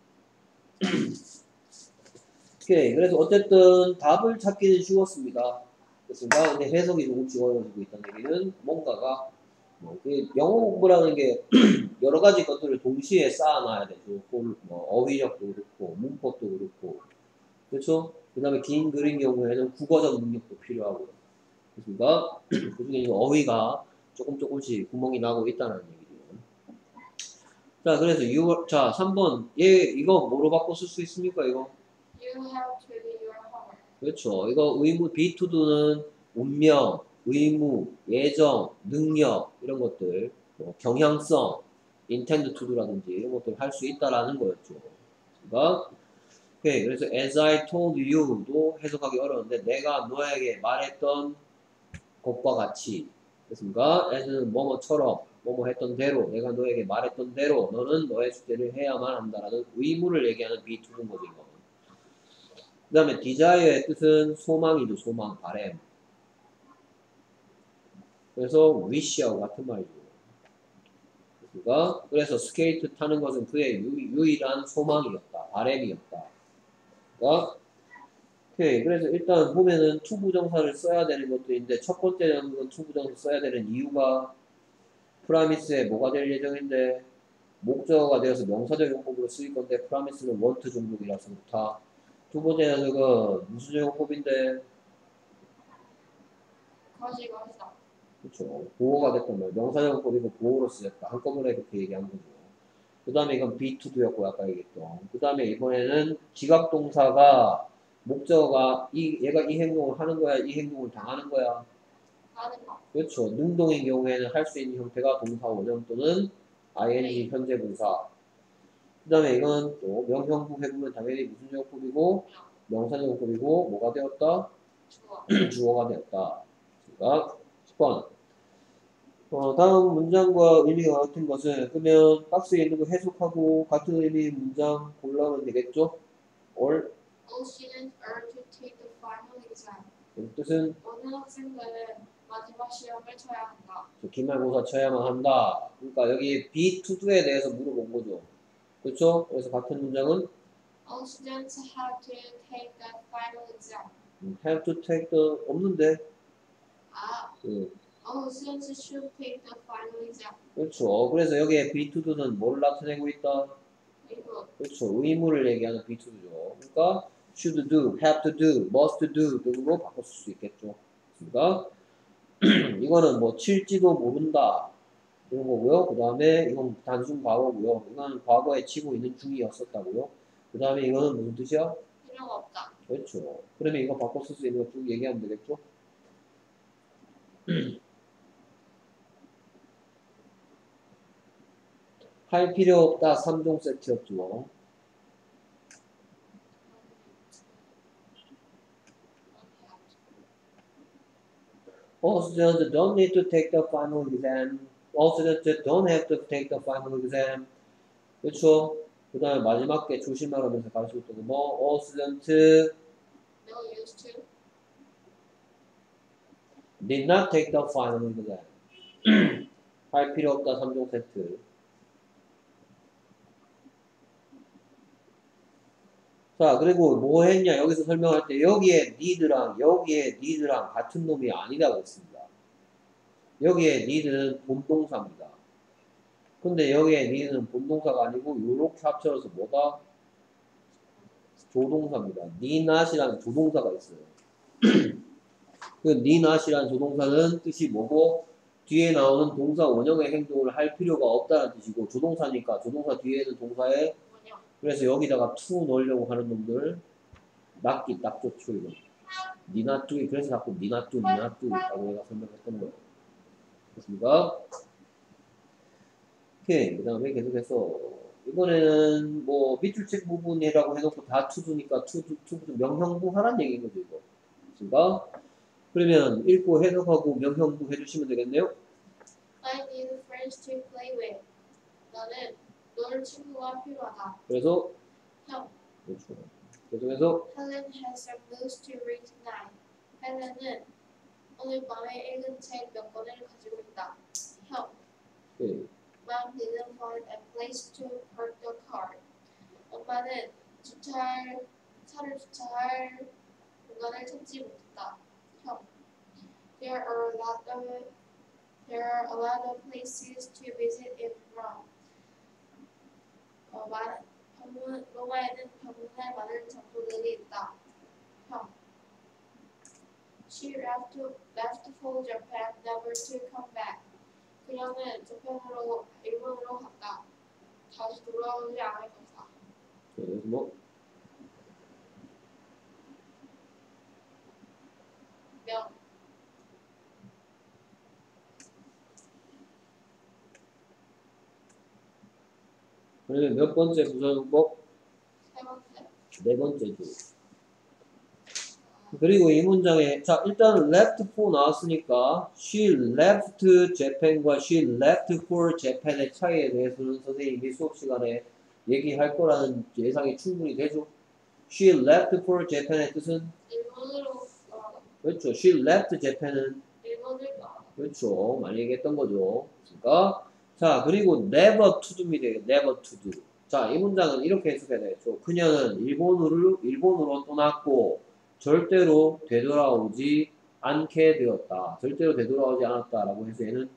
오케이. 그래서 어쨌든 답을 찾기는 쉬웠습니다. 그렇습니다. 근데 해석이 조금씩 어려워지고 있다는 얘기는 뭔가가 뭐, 그 영어 공부라는 게 여러 가지 것들을 동시에 쌓아놔야 되죠. 뭐 어휘력도 그렇고 문법도 그렇고 그렇죠? 그 다음에 긴 글인 경우에는 국어적 능력도 필요하고 그렇습니까? 그 중에 어휘가 조금 조금씩 구멍이 나고 있다는 얘기죠. 자, 그래서 you, 자, 삼 번 얘 이거 뭐로 바꿔 쓸 수 있습니까? 이거 You have to do your homework. 그렇죠. 이거 의무 be to do는 운명, 의무, 예정, 능력 이런 것들, 뭐 경향성, intend to do라든지 이런 것들 할 수 있다라는 거였죠. 그러니까 오케이. 그래서 as I told you도 해석하기 어려운데 내가 너에게 말했던 것과 같이 됐습니까? as는 뭐뭐처럼 뭐뭐 했던 대로 내가 너에게 말했던 대로 너는 너의 숙제를 해야만 한다라는 의무를 얘기하는 be to do인 거죠. 이거. 그 다음에 desire의 뜻은 소망이죠. 소망, 바램. 그래서 wish하고 같은 말이죠. 그러니까 그래서 스케이트 타는 것은 그의 유, 유일한 소망이었다. 바램이었다. 그러니까 오케이. 그래서 일단 보면은 to 부정사를 써야 되는 것도 있는데 첫 번째는 to 부정사 써야 되는 이유가 프라미스에 뭐가 될 예정인데 목적어가 되어서 명사적 용법으로 쓰일 건데 프라미스는 원트 종족이라서 좋다. 두 번째 녀석은 무슨 용법인데 거시 거시다. 그렇죠. 보호가 됐던 거예요. 명사용법이고 보호로 쓰였다. 한꺼번에 그렇게 얘기한 거죠. 그 다음에 이건 be to도였고 아까 얘기했던. 그 다음에 이번에는 지각동사가 목적어가 이 얘가 이 행동을 하는 거야, 이 행동을 당하는 거야. 하는 거. 그렇죠. 능동인 경우에는 할 수 있는 형태가 동사 원형 또는 ing 현재 분사. 그 다음에 이건 또 명형부 해보면 당연히 무슨 용법이고 명사용법이고 뭐가 되었다? 주어. 주어가 되었다. 그러니까 십 번. 어, 다음 문장과 의미가 같은 것은 그러면 박스에 있는 거 해석하고 같은 의미의 문장 골라오면 되겠죠? or All students are to take the final exam. 그 뜻은 모든 학생들은 마지막 시험을 쳐야 한다. 기말고사 쳐야만 한다. 그러니까 여기 be to do에 대해서 물어본 거죠. 그렇죠? 그래서 같은 문장은 All students have to take the final exam. 음, have to take the 없는데 아, 음, all students should take the final exam. 그렇죠. 그래서 여기에 be to do는 뭐를 나타내고 있다? 이거 그렇죠. 의무를 얘기하는 be to do죠. 그러니까 should do, have to do, must do 등으로 바꿔 쓸 수 있겠죠. 그러니까 이거는 뭐 칠지도 모른다 이런 거고요. 그 다음에 이건 단순 과거고요. 이건 과거에 치고 있는 중이었었다고요. 그 다음에 이거는 무슨 뜻이야? 필요가 없다. 그렇죠. 그러면 이거 바꿔 쓸 수 있는 거 쭉 얘기하면 되겠죠? 할 필요 없다. 삼 종 세트였죠. All students don't need to take the final exam. All students don't have to take the final exam. 그렇죠? 그 다음에 마지막 게 조심하라면서 가르치고 있던 거 뭐? All students No used to. did not take the final exam. 할 필요 없다. 삼 종 세트. 자, 그리고 뭐 했냐? 여기서 설명할 때 여기에 need랑 여기에 need랑 같은 놈이 아니라고 했습니다. 여기에 need는 본동사입니다. 근데 여기에 need는 본동사가 아니고 요렇게 합쳐서 뭐다? 조동사입니다. need not이라는 조동사가 있어요. 그 need not이라는 조동사는 뜻이 뭐고 뒤에 나오는 동사 원형의 행동을 할 필요가 없다는 뜻이고 조동사니까 조동사 뒤에는 동사에 뭐냐? 그래서 여기다가 to 넣으려고 하는 놈들 맞기 딱 좋죠 이거. 니나 뚜이 그래서 자꾸 니나 뚜 니나 뚜라고 내가 설명했던 거예요. 됐습니까? 오케이. 그 다음에 계속해서 이번에는 뭐 밑줄 책 부분이라고 해놓고 다 투두니까 투두 투두 명형부 하란 얘기인 거죠 이거. 됐습니까? 그러면 읽고 해석하고 명형부 해주시면 되겠네요. I need friends to play with. 나는 놀 친구가 필요하다. 그래서 형, 그렇죠. 계속해서 Helen has some books to read tonight. 헬렌은 오늘 밤에 읽은 책 몇 권을 가지고 있다. 형, 오케이. Mom didn't find a place to park the car. 엄마는 주차할 차를 주차할 공간을 찾지 못했다. 형, There are a lot of there are a lot of places to visit in Rome. 어, 많은 방문, 로마에는 방문할 많은 장소들이 있다. 형, She left left for Japan, never to come back. 그녀는 재팬으로 일본으로 갔다. 다시 돌아오지 않을 것이다. 그래서 뭐 명, 그러면 몇 번째 부사용법? 세 번째. 네 번째죠. 그리고 이 문장에 자 일단 left for 나왔으니까 she left Japan과 she left for Japan의 차이에 대해서는 선생님이 수업 시간에 얘기할 거라는 예상이 충분히 되죠. she left for Japan의 뜻은 일본으로 가다. 그렇죠. she left Japan은 일본을 가다. 그렇죠. 많이 얘기했던 거죠. 그러니까 자 그리고 never to do입니다. never to do. 자 이 문장은 이렇게 해석해야 되겠죠. 그녀는 일본으로 일본으로 떠났고 절대로 되돌아오지 않게 되었다. 절대로 되돌아오지 않았다라고 해서 얘는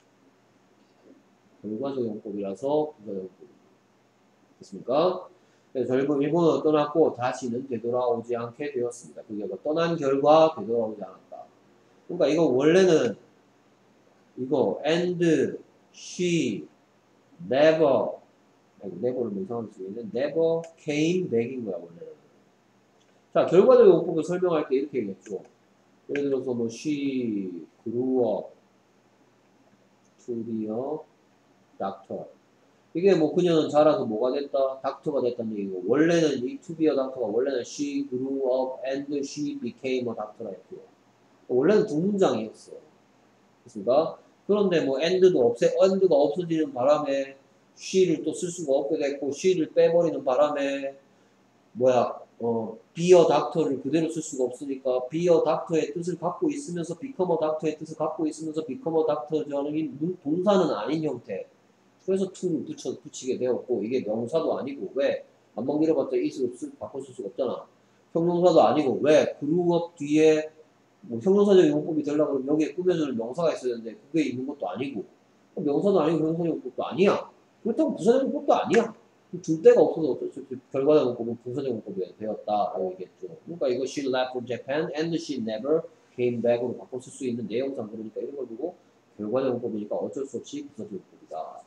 결과적 용법이라서 부사용법입니다. 됐습니까? 그래서 결국 일본으로 떠났고 다시는 되돌아오지 않게 되었습니다. 그게 뭐 떠난 결과 되돌아오지 않았다. 그러니까 이거 원래는 이거 and she never never를 뭐 이상하게 쓰이는 never came back인 거야 원래는. 자, 결과적 용법을 설명할 때 이렇게 얘기했죠. 예를 들어서 뭐 she grew up to be a doctor. 이게 뭐 그녀는 자라서 뭐가 됐다? 닥터가 됐다는 얘기고 원래는 이 to be a doctor가 원래는 she grew up and she became a doctor라 했죠. 원래는 두 문장이었어. 됐습니까? 그런데 뭐 and도 없애, and가 없어지는 바람에 she를 또 쓸 수가 없게 됐고 she를 빼버리는 바람에 뭐야 어, be a doctor를 그대로 쓸 수가 없으니까 be a doctor의 뜻을 갖고 있으면서 become a doctor의 뜻을 갖고 있으면서 become a doctor적인 동사는 아닌 형태. 그래서 to를 붙여, 붙이게 되었고 이게 명사도 아니고 왜? 안만 길어봤자 is로 쓸, 바꿔 쓸 수가 없잖아. 형용사도 아니고 왜? grew up 뒤에 뭐 형용사적 용법이 되려고 그러면 여기에 꾸며주는 명사가 있어야 되는데 그게 있는 것도 아니고 명사도 아니고 형용사적 용법도 아니야. 그렇다고 부사적 용법도 아니야. 줄 데가 없어서 어쩔 수 없이 결과적 용법은 부사적 용법이 되었다라고 얘기했죠. 그러니까 이거 she left for Japan and she never came back으로 바꿔 쓸 수 있는 내용상 그러니까 이런 걸 보고 결과적 용법이니까 어쩔 수 없이 부사적 용법이다.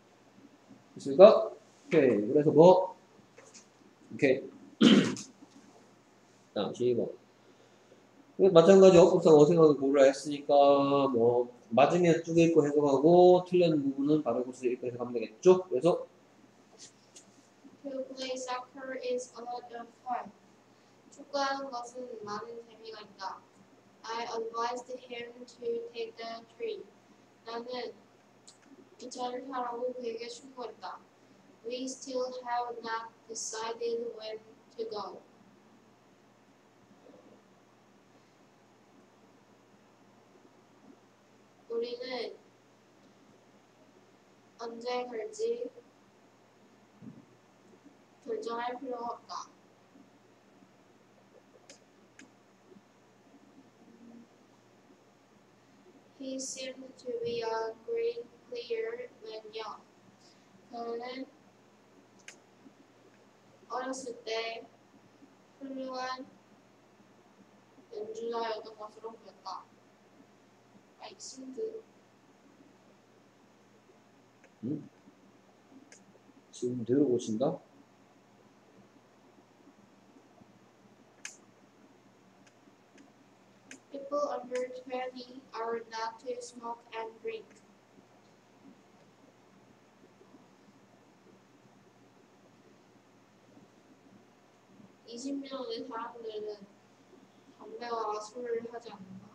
됐습니까? 오케이. 그래서 뭐 이렇게 다음 십이 번. 마찬가지 어법상 어색하게 고르라 했으니까 뭐 맞으면 쭉 읽고 해석하고 틀린 부분은 바로 고쳐 읽고 해석하면 되겠죠? 그래서 To play soccer is a lot of fun. 축구하는 것은 많은 재미가 있다. I advised him to take the train. 나는 기차를 타라고 그에게 충고했다. We still have not decided when to go. 우리는 언제 갈지 결정할 필요가 없다. He seemed to be a great player when young. 그는 어렸을 때 훌륭한 연주자였던 것으로 보였다. I seemed. 음? 지금 대로 고친다? People under twenty are not to smoke and drink. 이십 년의 사람들은 담배와 술을 하지 않는다.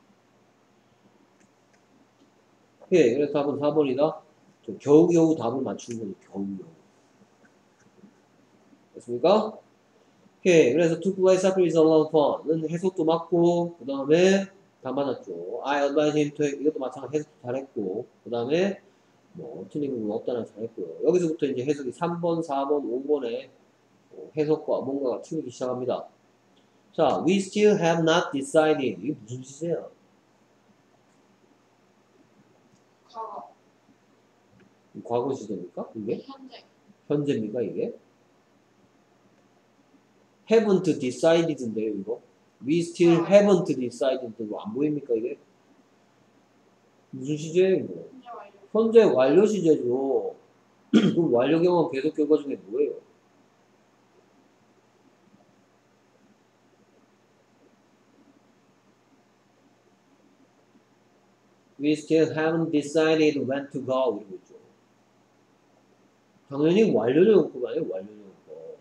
예, 그래서 답은 사 번이다. 겨우겨우 답을 맞추는 거지, 겨우겨우. 됐습니까? 오케이. 그래서 to play soccer is a lot of fun은 해석도 맞고, 그 다음에 다 맞았죠. I advise him to, 이것도 마찬가지 해석도 잘했고, 그 다음에 뭐 틀린 부분 없다는 잘했고요. 여기서부터 이제 해석이 삼 번, 사 번, 오 번에 해석과 뭔가가 틀리기 시작합니다. 자, we still have not decided. 이게 무슨 뜻이에요? 과거, 과거 시제입니까? 이게? 현재, 현재입니까? 이게? haven't decided인데요, 이거. we still haven't decided. 안 보입니까, 이게? 무슨 시제예요, 이거? 현재 완료. 현재 완료 시제죠. 그럼 완료 경험 계속 결과 중에 뭐예요? We still haven't decided when to go. 이러고 있죠. 당연히 완료정언법 아니에요, 완료정언법.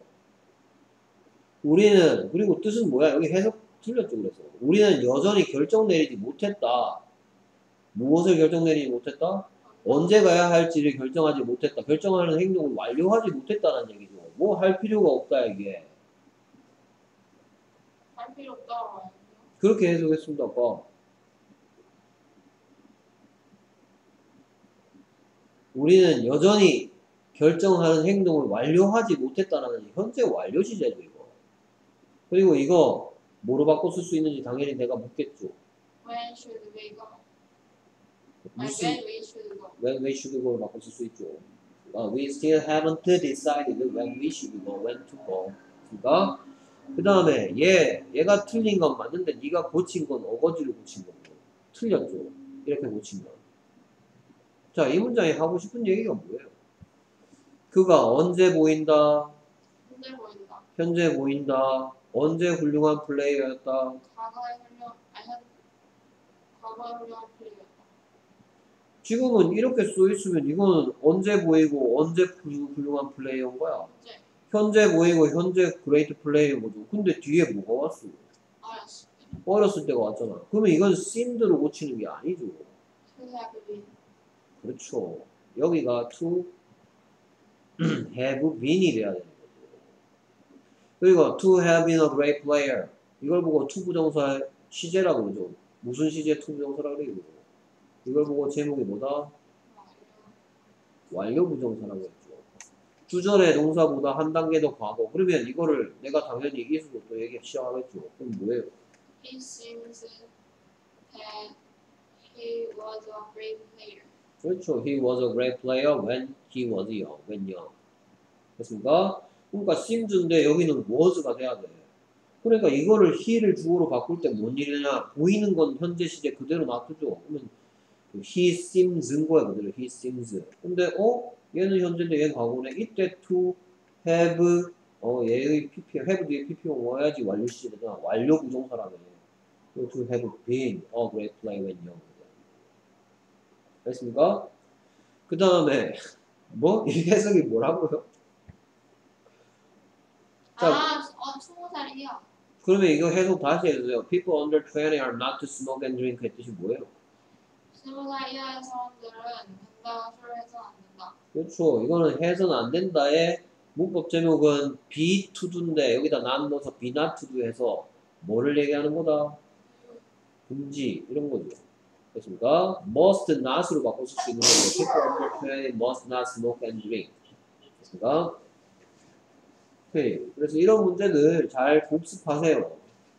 우리는, 그리고 뜻은 뭐야? 여기 해석 틀렸죠, 그래서. 우리는 여전히 결정 내리지 못했다. 무엇을 결정 내리지 못했다? 언제 가야 할지를 결정하지 못했다. 결정하는 행동을 완료하지 못했다는 얘기죠. 뭐 할 필요가 없다, 이게. 할 필요 없다고 해요. 그렇게 해석했습니다, 아까. 우리는 여전히 결정하는 행동을 완료하지 못했다는 현재 완료 시제죠, 이거. 그리고 이거 뭐로 바꿔 쓸 수 있는지 당연히 내가 묻겠죠. When should we go? 아니, 무슨, when we should go. when we should go를 바꿔 쓸 수 있죠. 아, we still haven't decided when we should go, when to go. 그러니까 그 다음에 얘, 얘가 틀린 건 맞는데 네가 고친 건 어거지로 고친 거고 틀렸죠. 이렇게 고친 거. 자, 이 문장에 하고 싶은 얘기가 뭐예요? 그가 언제 보인다? 현재 보인다. 현재 보인다. 언제 훌륭한 플레이어였다. 과거의 훌륭, 아니, 현, 과거의 훌륭한 플레이였다. 지금은 이렇게 써있으면 이거는 언제 보이고 언제 훌륭한 플레이어인 거야. 현재, 현재 보이고 현재 그레이트 플레이어인 거죠. 근데 뒤에 뭐가 왔어? 어렸을 때. 어렸을 때가 왔잖아. 그러면 이건 seemed로 고치는 게 아니죠. To have been. 그렇죠. 여기가 to have been이 돼야 되는 거죠. 그리고 to have been a great player. 이걸 보고 to 부정사 시제라고 그러죠. 무슨 시제 to 부정사라고 그래요? 이걸 보고 제목이 뭐다? 완료 부정사라고 했죠. 주절의 동사보다 한 단계 더 과거. 그러면 이거를 내가 당연히 이수로 또 얘기 시작하겠죠. 그럼 뭐예요? He seems that he was a great player. 그렇죠. He was a great player when he was young. When young. 됐습니까? 그러니까 sims인데 여기는 was가 돼야 돼. 그러니까 이거를 he를 주어로 바꿀 때 뭔 일이냐? 보이는 건 현재 시제 그대로 놔두죠. 그러면 he seems인 거야 그대로. he seems. 근데 어? 얘는 현재인데 얘는 과거네. 이때 to have 어, 얘의 ppm, have 뒤에 ppm 와야지 완료 시제잖아. 완료 부정사라며. To have been a great player when young. 됐습니까? 그 다음에 뭐? 이 해석이 뭐라고요? 자, 아, 어, 스무 살이요. 그러면 이거 해석 다시 해주세요. People under twenty are not to smoke and drink. 의 뜻이 뭐예요? 스무 살 이하의 사람들은 건강한 술을 해서는 안 된다. 그렇죠. 이거는 해서는 안 된다의 문법 제목은 be to do인데 여기다 not 넣어서 be not to do 해서 뭐를 얘기하는 거다? 금지 이런 거죠. 됐습니까? must not으로 바꿔 쓸 수 있는 거죠. People under twenty must not smoke and drink. 됐습니까? 오케이. 그래서 이런 문제들 잘 복습하세요.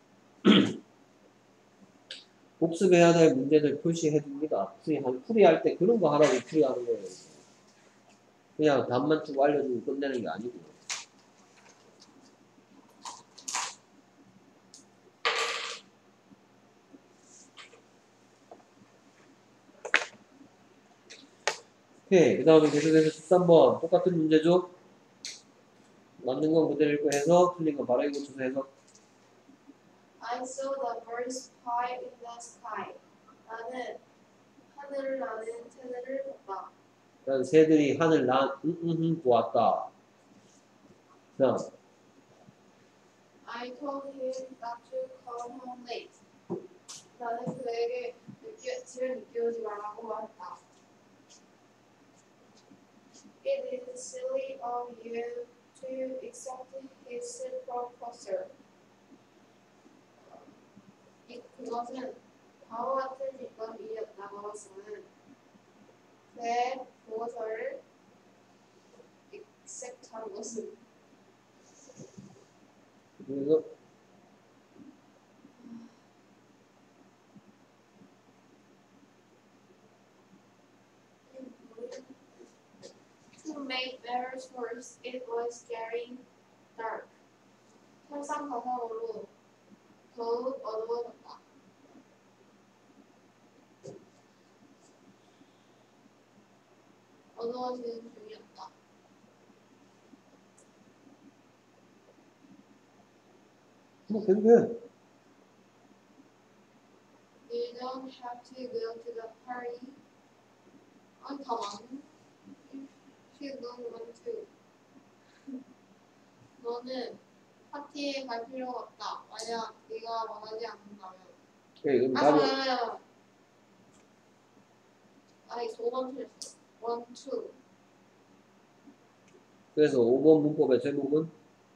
복습해야 될 문제들 표시해 둡니다. 풀이할 때 그런 거 하라고 풀이하는 거예요. 그냥 답만 쭉 알려주고 끝내는 게 아니고요. 오케이. 그 다음에 계속해서 십삼 번 똑같은 문제죠. 맞는 건 그대로 읽고 해서 틀린 건 바로 고쳐서 해서 I saw the birds fly in the sky. 나는 하늘을 나는 새들을 봤다. 그다음 새들이 하늘 난 응응응 보았다. 그다음 I told him not to come home late. 나는 그에게 늦게, 집에 늦게 오지 말라고 말했다. It is silly of you to accept his proposal. 이- 그것은 바보 같은 일감이었다고서는 내 보고서를 accept한 것은 그래서 To make matters worse, it was getting dark. 설상가상으로 더욱 어두워졌다. 어두워지는 중이었다. 뭐 괜찮아. You don't have to go to the party. 아, 다 맞네. If you don't want to. 너는 파티에 갈 필요가 없다. 만약 네가 원하지 않는다면. 오케이, 그럼 아, 답이 잠깐만, 잠깐만. 아니, 오 번 틀렸어. one, two. 그래서 오 번 문법의 제목은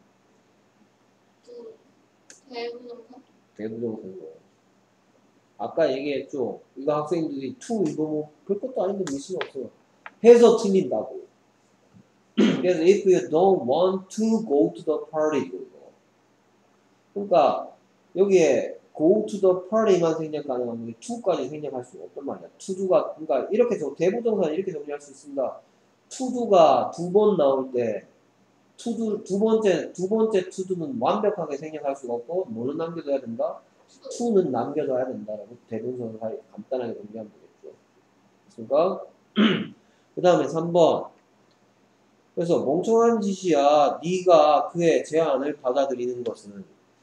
두. 대부정사. 대부정사인 거예요. 아까 얘기했죠. 이거 학생들이 to 이거 뭐 별것도 아닌데 미신 없어요. 해서 틀린다고. 그래서 if you don't want to go to the party 이거. 그러니까 여기에 go to the party만 생략 가능한 게 to까지 생략할 수가 없단 말이야. to do가 그러니까 이렇게 저 대부정사는 이렇게 정리할 수 있습니다. to do가 두 번 나올 때 to do 두 번째 두 번째 to do는 완벽하게 생략할 수가 없고 뭐는 남겨둬야 된다? to는 남겨둬야 된다라고 대동사를 간단하게 정리하면 되겠죠. 됐습니까? 그 다음에 삼 번. 그래서 멍청한 짓이야. 네가 그의 제안을 받아들이는 것은.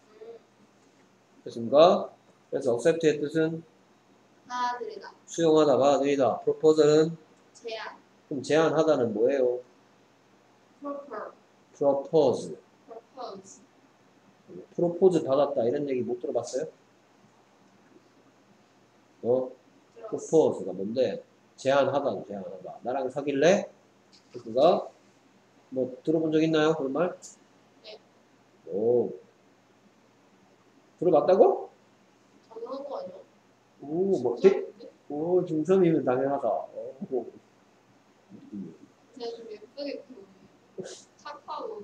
됐습니까? 그래서 accept의 뜻은 받아들이다. 수용하다, 받아들이다. proposal은 제안. 그럼 제안하다는 뭐예요? proper. propose. propose. 프로포즈 받았다 이런 얘기 못 들어봤어요? 어? 들었어. 프로포즈가 뭔데? 제안하다, 제안하다. 나랑 사귈래? 그가 뭐 들어본 적 있나요? 그런 말? 네. 오. 들어봤다고? 당연한 거 아니야? 오, 뭐, 진짜? 대, 오, 중삼이면 당연하다. 오. 제가 좀 예쁘게 키우네. 착하고.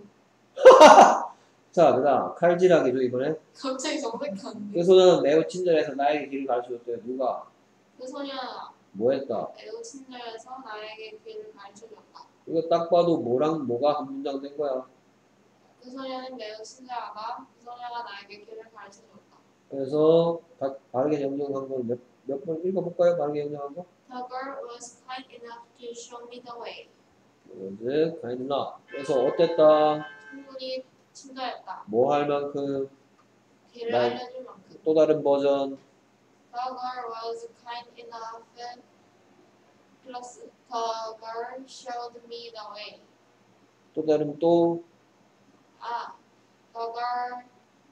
자, 그 다음, 칼질하기죠, 이번에. 갑자기 정색하는데. 그 소녀는 매우 친절해서 나에게 길을 가르쳐줬대요. 누가? 그 소녀가 뭐 했다? 매우 친절해서 나에게 길을 가르쳐줬다. 이거 딱 봐도 뭐랑 뭐가 한 문장 된 거야. 그 소녀는 매우 친절하다. 그 소녀가 나에게 길을 가르쳐줬다. 그래서 바, 바르게 정정한 걸 몇, 몇 번 읽어볼까요? 바르게 정정한 거? The girl was kind enough to show me the way. 이제 가이드나. 그래서 어땠다? 충분히 친절했다. 뭐 할 만큼, 길을 날- 알려줄 만큼. 또 다른 버전. The girl was kind enough. Plus, the girl showed me the way. 또 다른 또, 아, the girl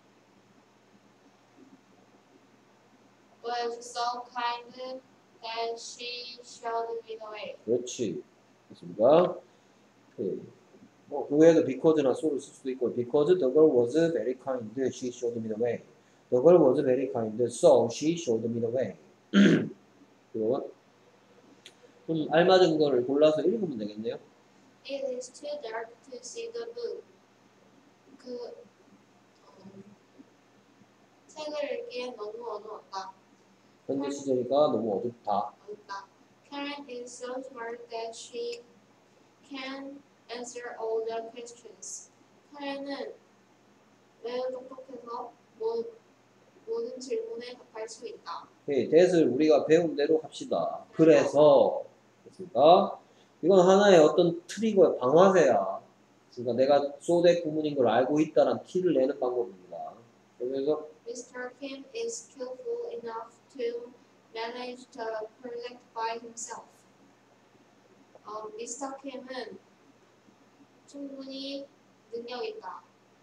was so kind that she showed me the way. 그렇지. 됐습니다. 예. 뭐, 그 외에도 because나 so를 쓸 수도 있고, because the girl was very kind, she showed me the way. The girl was very kind, so she showed me the way. 그리고 좀 알맞은 거를 골라서 읽으면 되겠네요. It is too dark to see the book. 그 음, 책을 읽기엔 너무 어두웠다. 현재 시제니까 너무 어둡다. 어둡다. Karen is so smart that she can answer all the questions. 카렌은 매우 똑똑해서 모, 모든 질문에 답할 수 있다. 예, that을 우리가 배운 대로 합시다. 그래서, 됐습니까? 이건 하나의 어떤 트리거의 방아쇠야. 그러니까 내가 so that 구문인 걸 알고 있다는 티를 내는 방법입니다. 그래서 Mister Kim is skillful enough to manage the project by himself. 어, 미스터 킴은 충분히 능력 있다.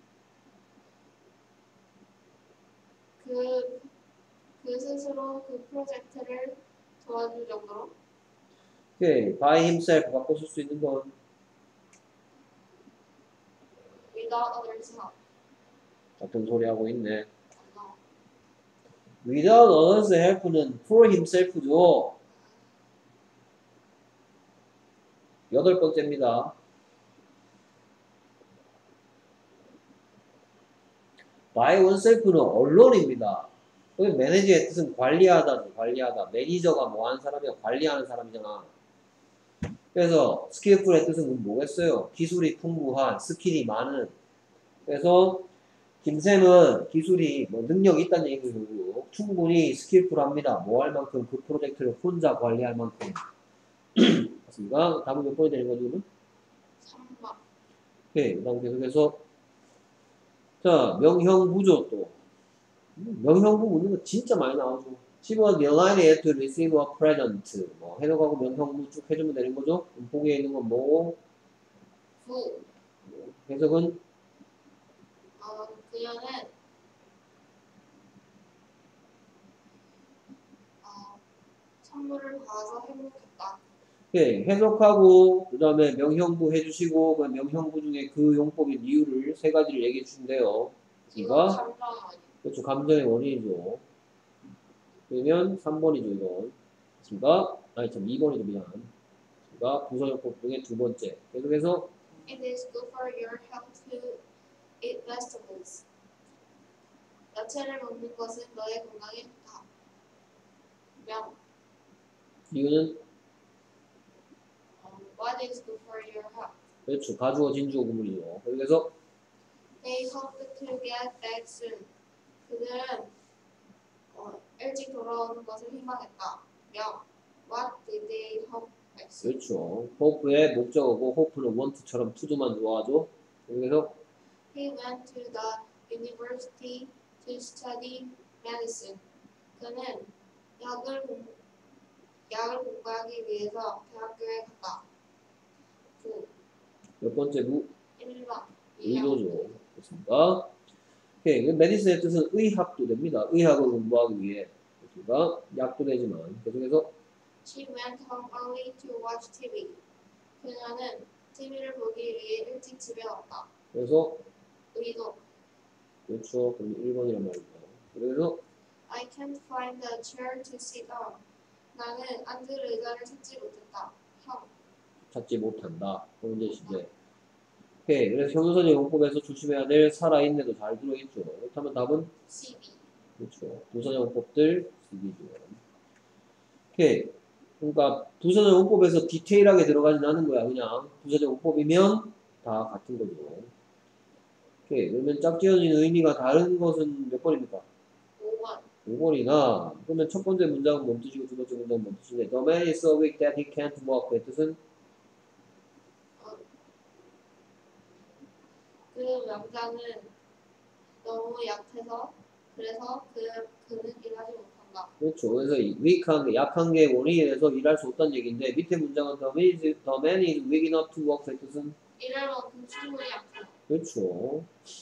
그, 그 스스로 그 프로젝트를 도와줄 정도로 예, by himself 바꿔 쓸 수 있는 건 without others help. 같은 소리 하고 있네. 어, without others help는 for himself죠. 여덟 번째입니다. by oneself는 언론입니다. 매니저의 뜻은 관리하다죠. 관리하다. 매니저가 뭐 하는 사람이야? 관리하는 사람이잖아. 그래서 skillful의 뜻은 뭐겠어요? 기술이 풍부한, 스킬이 많은. 그래서 김쌤은 기술이 뭐 능력이 있다는 얘기고 충분히 스킬풀합니다. 뭐 할 만큼 그 프로젝트를 혼자 관리할 만큼. 맞습니까? 답은 몇 번이 되는 거죠? 삼 번. 네, 그 다음 계속해서 자, 명형부죠 또. 명형부 묻는 거 진짜 많이 나오죠. She was delighted to receive a present. 뭐 해석하고 명형부 쭉 해주면 되는 거죠. 보기에 있는 건 뭐, 구. 해석은 어, 그녀는 어, 선물을 받아서 행복했다. 예, 해석하고 그 다음에 명형부 해주시고 그 명형부 중에 그 용법인 이유를 세 가지를 얘기해 주신대요. 이거 그러니까 감정이 아니야. 그렇죠. 감정의 원인이죠. 그러면 삼 번이죠, 이건. 맞습니까? 아니, 참, 이 번이죠, 미안. 그러니까 부서용법 중에 두 번째. 계속해서, It is good for your health to eat vegetables. 야채를 먹는 것은 너의 건강에 좋다. 명. 이유는, 어, What is good for your health? 그렇죠. 가주어 진주어 구문이죠. 그래서, They hoped to get back soon. 그들은 어, 일찍 돌아오는 것을 희망했다. 명. What did they hope back soon? 그렇죠. hope의 목적어고, hope는 want처럼 to도만 좋아하죠. 그래서, He went to the university to study medicine. 그는 약을 공, 약을 공부하기 위해서 대학교에 갔다. 구. 몇 번째 무? 일 번. 의도죠. 그렇습니다. 오케이. 메디슨의 뜻은 의학도 됩니다. 의학을 공부하기 위해. 그렇습니다. 약도 되지만. 계속해서, She went home early to watch 티비. 그녀는 티비를 보기 위해 일찍 집에 왔다. 그래서, 의도. 그렇죠. 그럼 일 번이란 말이죠. 그래서, I can't find a chair to sit on. 나는 앉을 의자를 찾지 못했다. 형. 찾지 못한다. 현재 시제. 오케이. 그래서 형용사적 용법에서 조심해야 될 살아있네도 잘 들어있죠. 그렇다면 답은 씨비. 그렇죠. 부사적 용법들 쓰기죠. 오케이. 그러니까 부사적 용법에서 디테일하게 들어가진 않은 거야. 그냥 부사적 용법이면 다 같은 거죠. 오케이. 그러면 짝지어진 의미가 다른 것은 몇 번입니까? 오 번. 오 번이나 그러면 첫 번째 문장은 뭔 뜻이고 두 번째 문장은 뭔 뜻인데 The man is so weak that he can't walk. 그 뜻은 그 명장은 너무 약해서 그래서 그 그는 일하지 못한다. 그렇죠. 그래서 이 weak한 게 약한 게 원인이 돼서 일할 수 없다는 얘기인데 밑에 문장은 the man is, the man is weak enough to work 의 뜻은 일할 만큼 충분히 약하다. 그렇죠.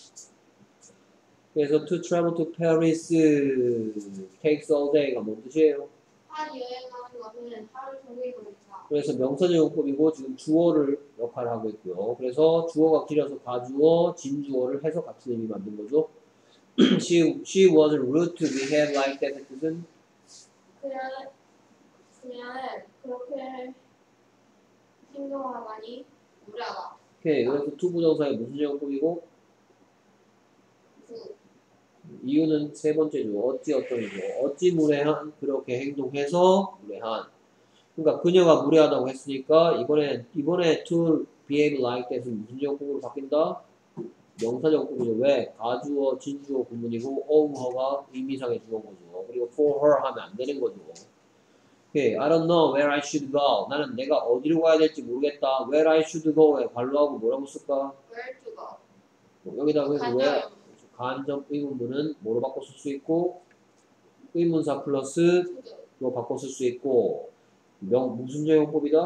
그래서 to travel to Paris takes all day가 뭔 뜻이에요? 한 여행하는 것은 하루 종일 걸린다. 그래서 명사제용법이고 지금 주어를 역할을 하고 있고요. 그래서 주어가 길어서 가주어, 진주어를 해서 같은 의미 만든 거죠. she, she was rude to behave like that 의 뜻은 그냥 그냥 그렇게 행동하다니 무례하다. 오케이. 그래서 to 부정사의 무슨 제용법이고 구. 이유는 세 번째죠. 어찌 어떤이죠. 어찌 무례한 그렇게 행동해서 무례한. 그러니까 그녀가 무례하다고 했으니까 이번에 이번에 to behave like that은 무슨 제용법으로 바뀐다? 명사제용법이죠. 왜? 가주어, 진주어 구문이고 of her가 의미상의 주어인 거죠. 그리고 for her 하면 안 되는 거죠. 오케이. I don't know where I should go. 나는 내가 어디로 가야 될지 모르겠다. Where I should go에 관로하고 뭐라고 쓸까? Where to go? 뭐 여기다 그래서 왜 간접 간접 의문문은 뭐로 바꿔 쓸 수 있고 의문사 플러스 투두. 로 바꿔 쓸 수 있고 명 무슨 제용법이다?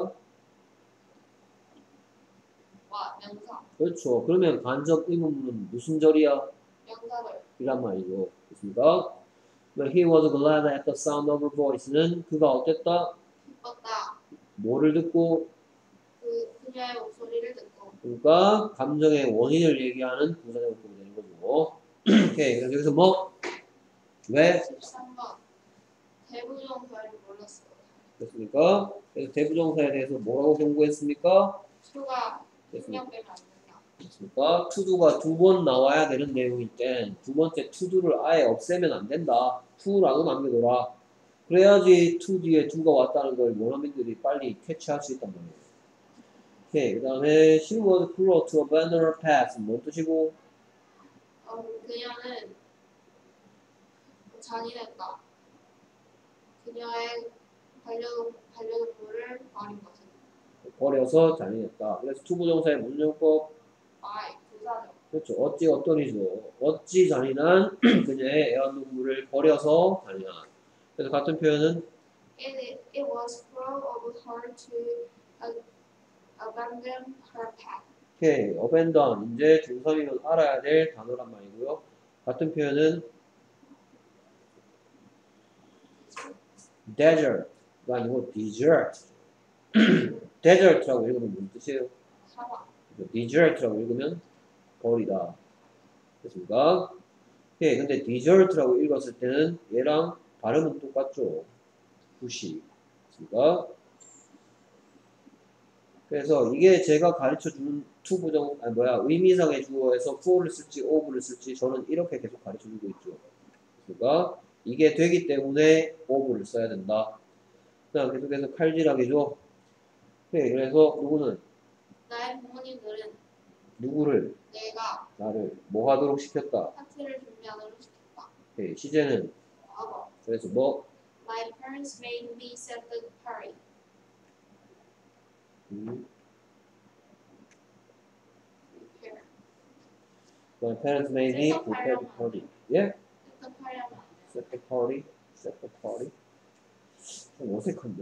와 명사. 그렇죠. 그러면 간접 의문문은 무슨 절이야? 명사절. 이란 말이죠. 됐습니까? But he was glad at the sound of her voice는 그가 어땠다? 기뻤다. 뭐를 듣고 그 그녀의 목소리를 듣고. 그러니까 감정의 원인을 얘기하는 부사제용법이 되는 거죠. 오케이. 그래서 여기서 뭐? 왜? 십삼 번. 대부정사를 몰랐어요. 됐습니까? 그래서 대부정사에 대해서 뭐라고 공부했습니까? 수가 됐습니까? 신경 빼면 안 된다. 됐습니까? 투두가 두 번 나와야 되는 내용일 땐 두 번째 투두를 아예 없애면 안 된다. 투라고 남겨둬라. 그래야지 투 뒤에 두가 왔다는 걸 원어민들이 빨리 캐치할 수 있단 말이에요. 오케이. 그 다음에 she was cruel to abandon her pets. 뭔 뜻이고? 어, 그녀는 잔인했다. 그녀의 반려동, 반려동물을 버린 것은 버려서 잔인했다. 그래서 투부정사의 무슨 용법? 아이 부사적. 그렇죠. 어찌 어떠니죠. 어찌 잔인한 그녀의 애완동물을 버려서 잔인한. 그래서 같은 표현은 It, it was cruel of her to uh, abandon her pet. 오케이. abandon. 이제 중삼이면 알아야 될 단어란 말이고요. 같은 표현은 desert가 아니고 desert. desert라고 읽으면 무슨 뜻이에요? 사막. desert라고 읽으면 버리다. 됐습니까? 오케이. 근데 desert라고 읽었을 때는 얘랑 발음은 똑같죠. 부시. 됐습니까? 그래서 이게 제가 가르쳐 주는 투 부정, 아니 뭐야, 의미상의 주어에서 for를 쓸지 of를 쓸지 저는 이렇게 계속 가르쳐 주고 있죠. 그러니까 이게 되기 때문에 of를 써야 된다. 그 다음 계속해서 칼질하기죠. 네, 그래서 누구는 나의 부모님들은 누구를 내가 나를 뭐 하도록 시켰다. 파티를 준비하도록 시켰다. 네, 시제는 과거. 그래서 뭐 My parents made me set the party. 음, Prepare. My parents made me prepare the party. 예? Set the party 하면 안 돼. Set the party. Set the party. 좀 어색한데?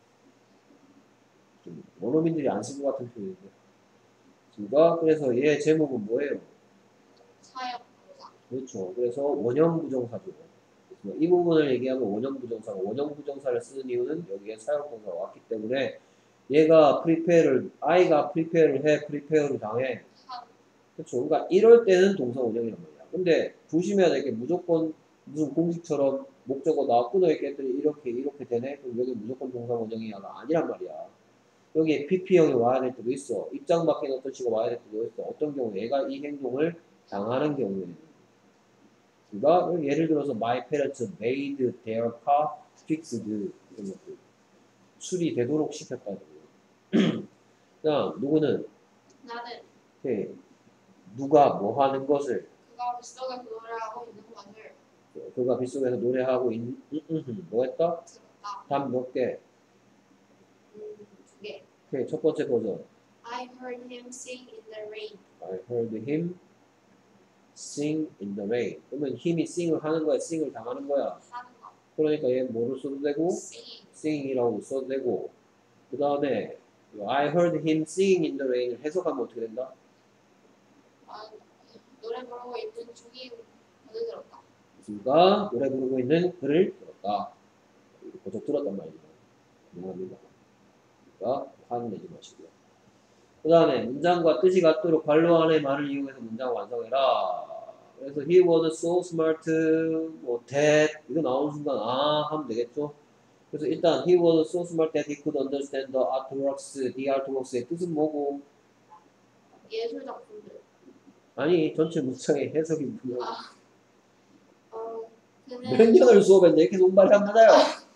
좀 원어민들이 안 쓴 것 같은 표현인데. 그러니까 그래서 얘 제목은 뭐예요? 사역 부사. 그렇죠. 그래서 원형 부정사죠. 그래서 이 부분을 얘기하면 원형 부정사가 원형 부정사를 쓰는 이유는 여기에 사역동사가 왔기 때문에 얘가 prepare를 아이가 prepare를 해 prepare를 당해. 한. 그렇죠. 그러니까 이럴 때는 동사 원형이란 말이야. 근데 조심해야 될 게 무조건 무슨 공식처럼 목적어 나와 끊어있게 했더니 이렇게 이렇게 되네. 그럼 여기 무조건 동사 원형이야가 아니란 말이야. 여기에 피피형이 와야 될 때도 있어. 입장 바뀐 어떤 식으로 와야 될 때도 있어. 어떤 경우에 얘가 이 행동을 당하는 경우에는. 그러니까 예를 들어서 my parents made their car fixed 이런 것들 수리되도록 시켰다고. 그다음 누구는 나는 오케이. 누가 뭐 하는 것을 그가 뱃속에서 노래하고 있는 것을 그가 빗속에서 노래하고 있는 음, 음, 음. 뭐 했다? 들었다. 답 몇 개? 음, 두 개. 오케이. 첫 번째 버전 I heard him sing in the rain. I heard him sing in the rain. 그러면 him이 sing을 하는 거야, sing을 당하는 거야. 하는 거. 그러니까 얘 뭐를 써도 되고 singing. sing이라고 써도 되고 그 다음에 I heard him singing in the rain을 해석하면 어떻게 된다? 아, 노래 부르고 있는 중이 어디 들었다. 그가 노래 부르고 있는 그를 들었다. 고작 들었단 말이죠. 유명합니다. 그러니까 화는 내지 마시고요. 그 다음에 문장과 뜻이 같도록 관로 안의 말을 이용해서 문장을 완성해라. 그래서 he was so smart, 뭐 that 이거 나오는 순간 아 하면 되겠죠. 그래서 일단 he was so smart that he could understand the artworks, the artworks의 뜻은 뭐고? 예술 작품들. 아니 전체 문장의 해석이 뭐냐고. 아, 어, 그는 몇 년을 수업했는데 이렇게 손발이 안 맞아요.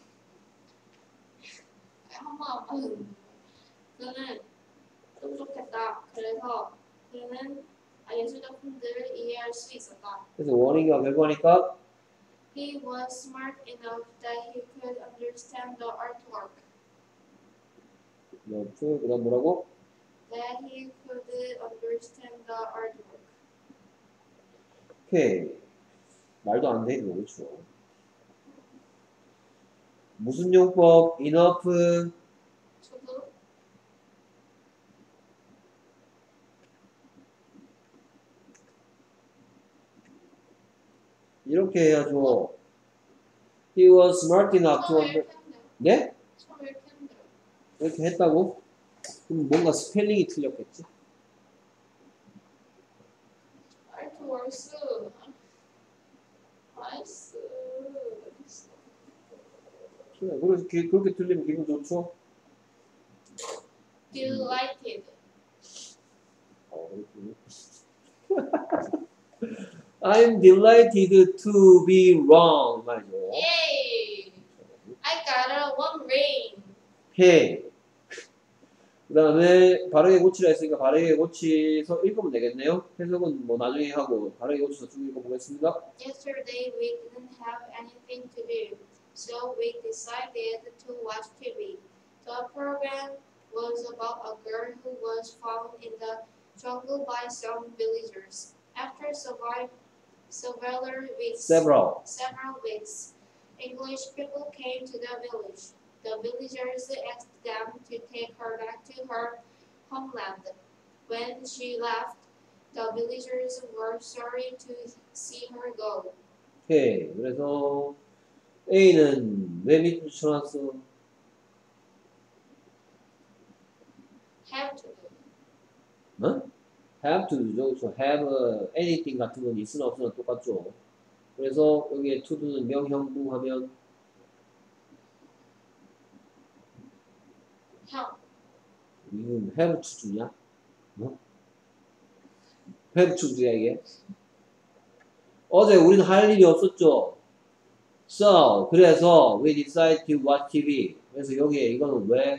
한번 안 봤는데 그는 똑똑했다. 그래서 그는 아, 예술 작품들을 이해할 수 있었다. 그래서 원인과 결과니까 He was smart enough that he could understand the artwork. 그 다음 뭐라고? That he could understand the artwork. 오케이. 말도 안 되는 거 그렇죠. 무슨 용법? enough 저도 이렇게 해야죠. He was smart enough to 처음에 under... 이렇게 했는데 네? 처음에 이렇게 했는데 이렇게 했다고? 그럼 뭔가 스펠링이 틀렸겠지? artworks 나이스 그래, 그래서 기- 그렇게 틀리면 기분 좋죠? delighted 어, 그렇군요. I'm delighted to be wrong 말이죠. Yay! I got a one ring. Hey. 그 다음에 바르게 고치라 했으니까 바르게 고치서 읽으면 되겠네요. 해석은 뭐 나중에 하고 바르게 고쳐서 쭉 읽어보겠습니다. Yesterday we didn't have anything to do, so we decided to watch T V. The program was about a girl who was found in the jungle by some villagers. After survive several weeks, Several. several weeks, English people came to the village. The villagers asked them to take her back to her homeland. When she left, the villagers were sorry to see her go. 오케이. 그래서 A는 왜 밑줄 쳐놨어? Have to do. 어? have to죠. 그렇죠. have anything 같은 건 있으나 없으나 똑같죠. 그래서 여기에 to do는 명형부 하면 형, 이건 have to do냐? 뭐? have to do야 이게? 어제 우리는 할 일이 없었죠. So 그래서 we decide to watch 티비. 그래서 여기에 이거는 왜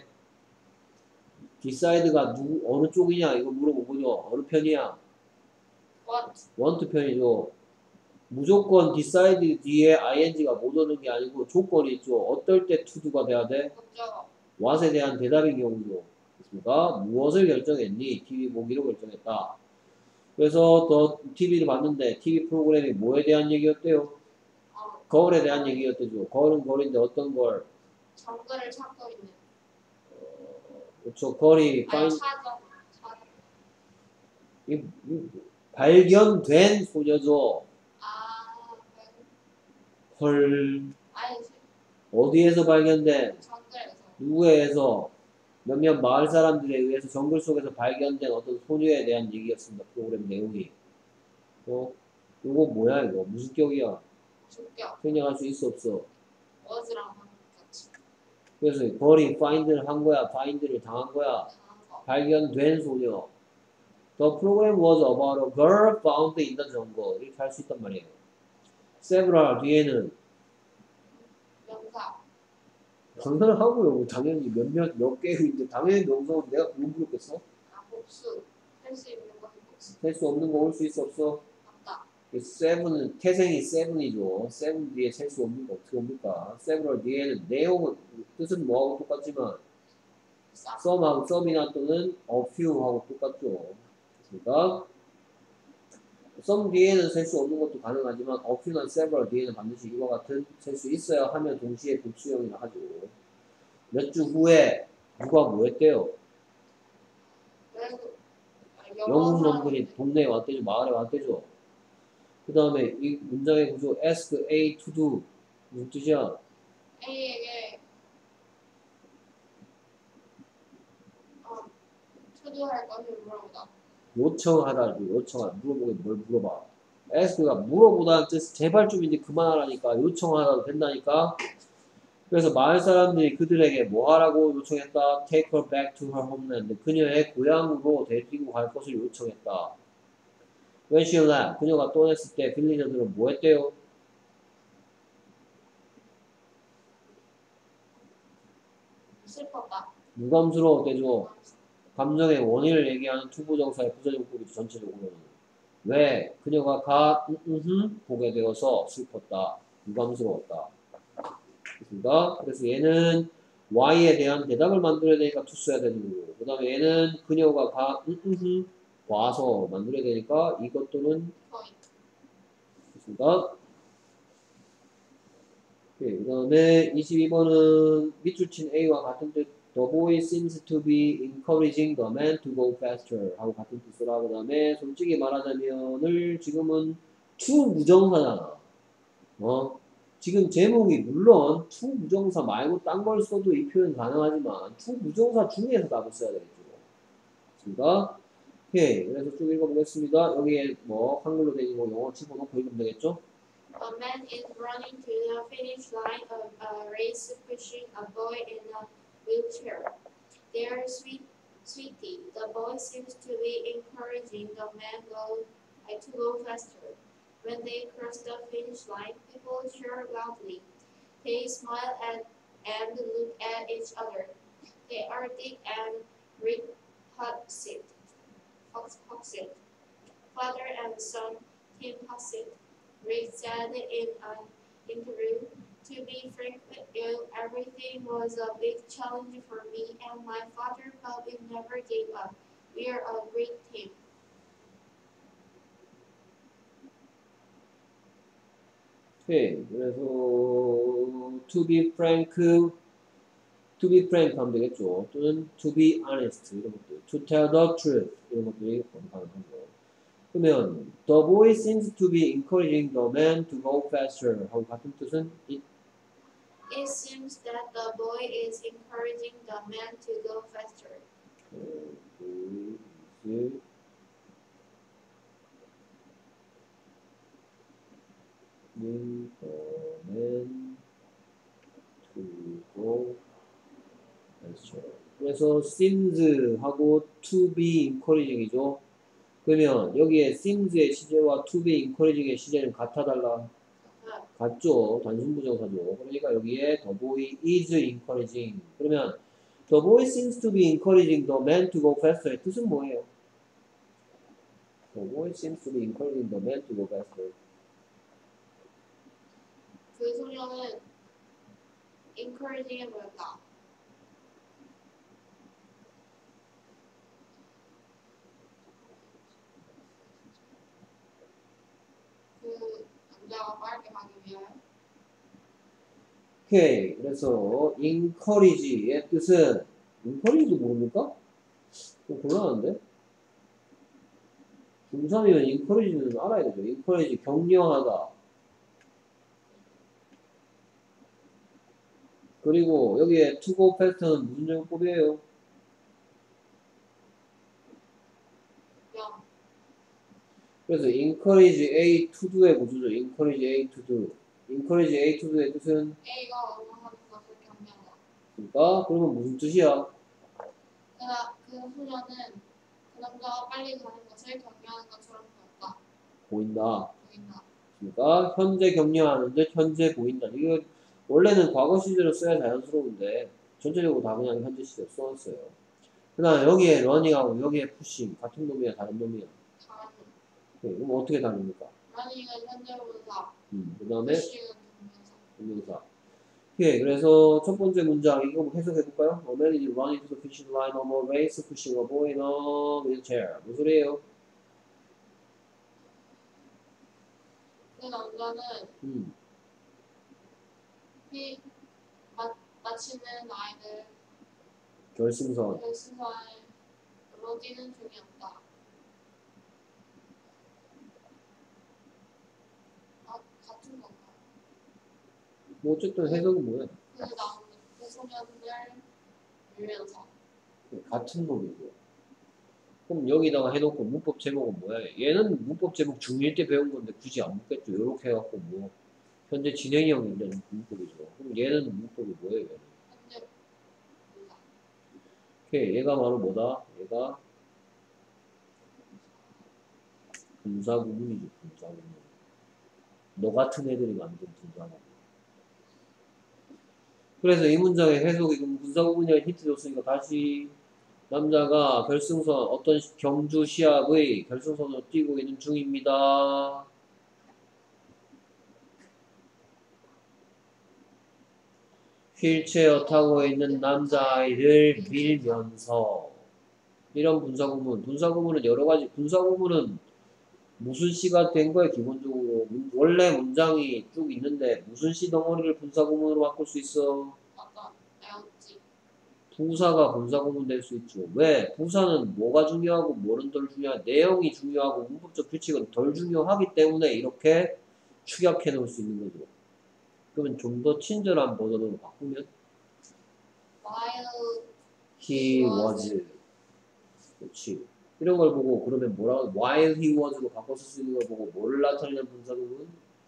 decide가 누구 어느 쪽이냐 이거 물어보고요. 어느 편이야? what? want 편이죠. 무조건 decide 뒤에 ing가 못 오는 게 아니고 조건이 있죠. 어떨 때 to do가 돼야 돼? 먼저 what에 대한 대답인 경우죠. 그렇습니까? 무엇을 결정했니? 티비 보기로 결정했다. 그래서 더 티비를 봤는데 티비 프로그램이 뭐에 대한 얘기였대요? 어, 거울에 대한 얘기였대죠. 거울은 거울인데 어떤 걸? 정글을 찾고 있는. 그렇죠. 거리 아니 파인 찾아. 찾아. 이, 이, 발견된 소녀죠. 아, 네. 헐 아니지. 어디에서 발견된? 정글에서. 누구에서? 몇몇 마을 사람들에 의해서 정글 속에서 발견된 어떤 소녀에 대한 얘기였습니다. 프로그램 내용이. 어? 이거 뭐야 이거? 무슨 격이야? 주격. 생략할 수 있어 없어? was랑 하는 같이. 그래서 거리 find를 한 거야? find를 당한 거야? 당한 거. 발견된 소녀. The program was about a girl found in the jungle. 이렇게 할 수 있단 말이에요. several 뒤에는 명사. 명사를 하고요. 당연히 몇몇 몇 개인데 당연히 명사는 내가 그런 부르겠어? 아, 복수. 할 수 있는 건 복수. 셀 수 없는 거 올 수 있어 없어? 맞다. seven은 태생이 seven이죠. seven 뒤에 셀 수 없는 거 어떻게 옵니까? several 뒤에는 내용은 뜻은 뭐하고 똑같지만 싸. some하고 some이나 또는 a few하고 똑같죠. 그러니까 some 뒤에는 셀 수 없는 것도 가능하지만 a few나 several 뒤에는 반드시 이와 같은 셀 수 있어야 하면 동시에 복수형이라 하죠. 몇 주 후에 누가 뭐 했대요? 외국 아, 영국 영어 놈들이 동네에 왔대죠. 마을에 왔대죠. 그 다음에 이 문장의 구조 ask A to do 무슨 뜻이야? A에게 어, 투도할 것을 물어보다. 요청하다, 요청하다, 물어보게 뭘 물어봐. ask가 물어보다는 뜻, 제발 좀 이제 그만하라니까, 요청하라도 된다니까. 그래서 마을 사람들이 그들에게 뭐 하라고 요청했다? Take her back to her homeland. 그녀의 고향으로 데리고 갈 것을 요청했다. When she left, 그녀가 떠났을 때 빌리저들은 뭐 했대요? 슬펐다. 유감스러웠대죠. 감정의 원인을 얘기하는 투부정사의 부사용법이죠, 전체적으로는. 왜? 그녀가 가, 음, 음, 음, 보게 되어서 슬펐다. 유감스러웠다. 그렇습니다. 그래서 얘는 Y에 대한 대답을 만들어야 되니까 to 써야 되는 거고. 그 다음에 얘는 그녀가 가, 음, 음, 음, 와서 만들어야 되니까 이것 또는 포인트. 그렇습니다. 그 다음에 이십이 번은 밑줄 친 A와 같은 뜻 The boy seems to be encouraging the man to go faster 하고 같은 뜻으로 하고 그 다음에 솔직히 말하자면을 지금은 to 무정사잖아. 어? 지금 제목이 물론 to 무정사 말고 딴 걸 써도 이 표현 가능하지만 to 무정사 중에서 답을 써야 되겠죠. 그렇습니다. 오케이. 그래서 쭉 읽어보겠습니다. 여기에 뭐 한글로 된 거 영어 집어넣고 읽으면 되겠죠? A man is running to the finish line of a race pushing a boy in a wheelchair. They are sweet, sweetie. The boy seems to be encouraging the man go, uh, to go faster. When they cross the finish line, people cheer loudly. They smile at, and look at each other. They are Dick and Rick Huxit. Hux- Huxit. Father and son, Tim Huxit. Rick said in an interview, to be frank with you, everything was a big challenge for me and my father, but we never gave up. We are a great team. 오케이. 그래서 to be frank, to be frank 하면 되겠죠. 또는 to be honest 이런 것들, to tell the truth 이런 것들이 가능한 거. 그러면 the boy seems to be encouraging the man to go faster 하고 같은 뜻은 it It seems that the boy is encouraging the man to go faster. is encouraging the man to go faster. 그래서 seems 하고 to be encouraging이죠. 그러면 여기에 seems의 시제와 to be encouraging의 시제는 같아 달라? Uh, 같죠. 단순부정사죠. 그러니까 여기에 the boy is encouraging. 그러면 the boy seems to be encouraging the man to go faster의 뜻은 뭐예요? The boy seems to be encouraging the man to go faster. 그 소녀는 encouraging해 보였다. 그 남자가 빠르게 가기 위하여. 오케이. 그래서 encourage의 뜻은 encourage도 모릅니까? 좀 곤란한데? 중삼이면 encourage는 알아야 되죠. encourage 격려하다. 그리고 여기에 to go faster는 무슨 제곱법이에요? 영. 그래서 encourage A to do의 구조죠. encourage A to do. encourage A to do의 뜻은 A가 원하는 것을 격려하다. 그러니까 그러면 무슨 뜻이야? 그러나 그 소녀는 그 남자가 빨리 가는 것을 격려하는 것처럼 보였다. 보인다. 보인다. 그러니까 현재 격려하는 듯 현재 보인다. 이거 원래는 과거 시제로 써야 자연스러운데 전체적으로 다 그냥 현재 시제로 써놨어요. 그다음 여기에 running,하고 여기에 pushing 같은 놈이야 다른 놈이야? 다른 네, 그럼 어떻게 다릅니까? 러닝은 현재분사, 음, 그 다음에 푸싱은 동명사. 동명사. 오케이, 그래서 첫 번째 문장 이거 해석해볼까요? A man is running to the finish line of a race pushing a boy in a wheelchair. 무슨 소리예요? 그 남자는 음, 피 마, 마치는 아이들 결승선. 결승선으로 뛰는 중이었다. 아, 같은 건가요? 뭐 어쨌든 해석은 뭐야? 그 남, 그 소년을 밀면서 같은 놈이고. 그럼 여기다가 해놓고 문법 제목은 뭐야? 얘는 문법 제목 중일 때 배운 건데 굳이 안 묻겠죠. 요렇게 해갖고 뭐 현재 진행형 있는 문법이죠. 그럼 얘는 문법이 뭐예요? 얘는? 현재 분사. 오케이, 얘가 바로 뭐다? 얘가 분사구문이죠. 분사구문. 너 같은 애들이 만든 분사구문. 그래서 이 문장의 해석이 그럼 분사구문이라 힌트 줬으니까 다시 남자가 결승선 어떤 경주 시합의 결승선으로 뛰고 있는 중입니다. 휠체어 타고 있는 남자아이를 밀면서 이런 분사구문. 분사구문은 여러 가지. 분사구문은 무슨 시가 된 거야 기본적으로. 원래 문장이 쭉 있는데 무슨 시 덩어리를 분사구문으로 바꿀 수 있어? 아까 배웠지. 부사가 분사구문 될 수 있죠. 왜? 부사는 뭐가 중요하고 뭐는 덜 중요하고 내용이 중요하고 문법적 규칙은 덜 중요하기 때문에 이렇게 축약해 놓을 수 있는 거죠. 그러면 좀 더 친절한 버전으로 바꾸면 while he was. 그렇지. 이런 걸 보고 그러면 뭐라고 while he was로 바꿔 쓸 수 있는 걸 보고 뭐를 나타내는 분사구문?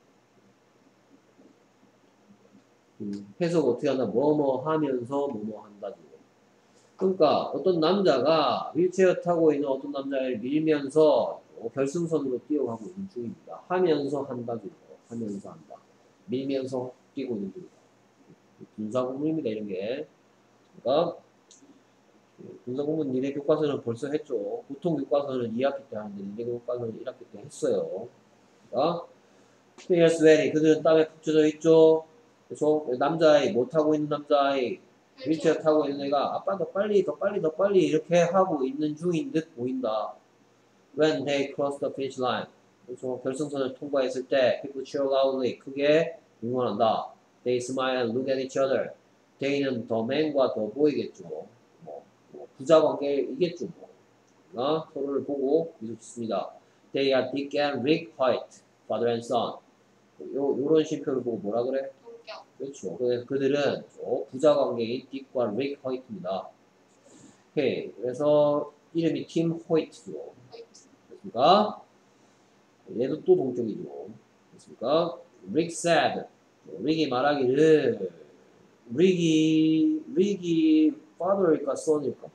음, 해석 어떻게 하나 뭐뭐 하면서 뭐뭐 한다. 그러니까 어떤 남자가 휠체어 타고 있는 어떤 남자를 밀면서 결승선으로 뛰어가고 있는 중입니다. 하면서 한다. 하면서 한다. 밀면서 뛰고 있는 중이다. 분사구문입니다. 이런 게. 그러니까 분사구문 니네 교과서는 벌써 했죠. 보통 교과서는 이 학기 때 하는데 니네 교과서는 일 학기 때 했어요. 그러니까 Here's Wenny. 그들은 땀에 푹 젖어 있죠. 그래서 남자아이, 못 타고 있는 남자아이, 휠체어 타고 있는 애가 아빠 더 빨리 더 빨리 더 빨리 이렇게 하고 있는 중인 듯 보인다. When they cross the finish line. 그래서 결승선을 통과했을 때 people cheer loudly. 크게 응원한다. They smile and look at each other. They는 더 맨과 더 보이겠죠. 뭐, 뭐 부자 관계이겠죠. 뭐. 어? 서로를 보고 미소 짓습니다. They are Dick and Rick White, father and son. 요, 요런 쉼표를 보고 뭐라 그래? 동격. 그렇죠. 그래서 그들은 부자 관계인 딕과 릭 호이트입니다. 오케이. 그래서 이름이 팀 호이트죠. 됐습니까? 얘도 또 동격이죠. 됐습니까? 릭 said. 릭이 말하기를 릭이 릭이 father일까 son일까?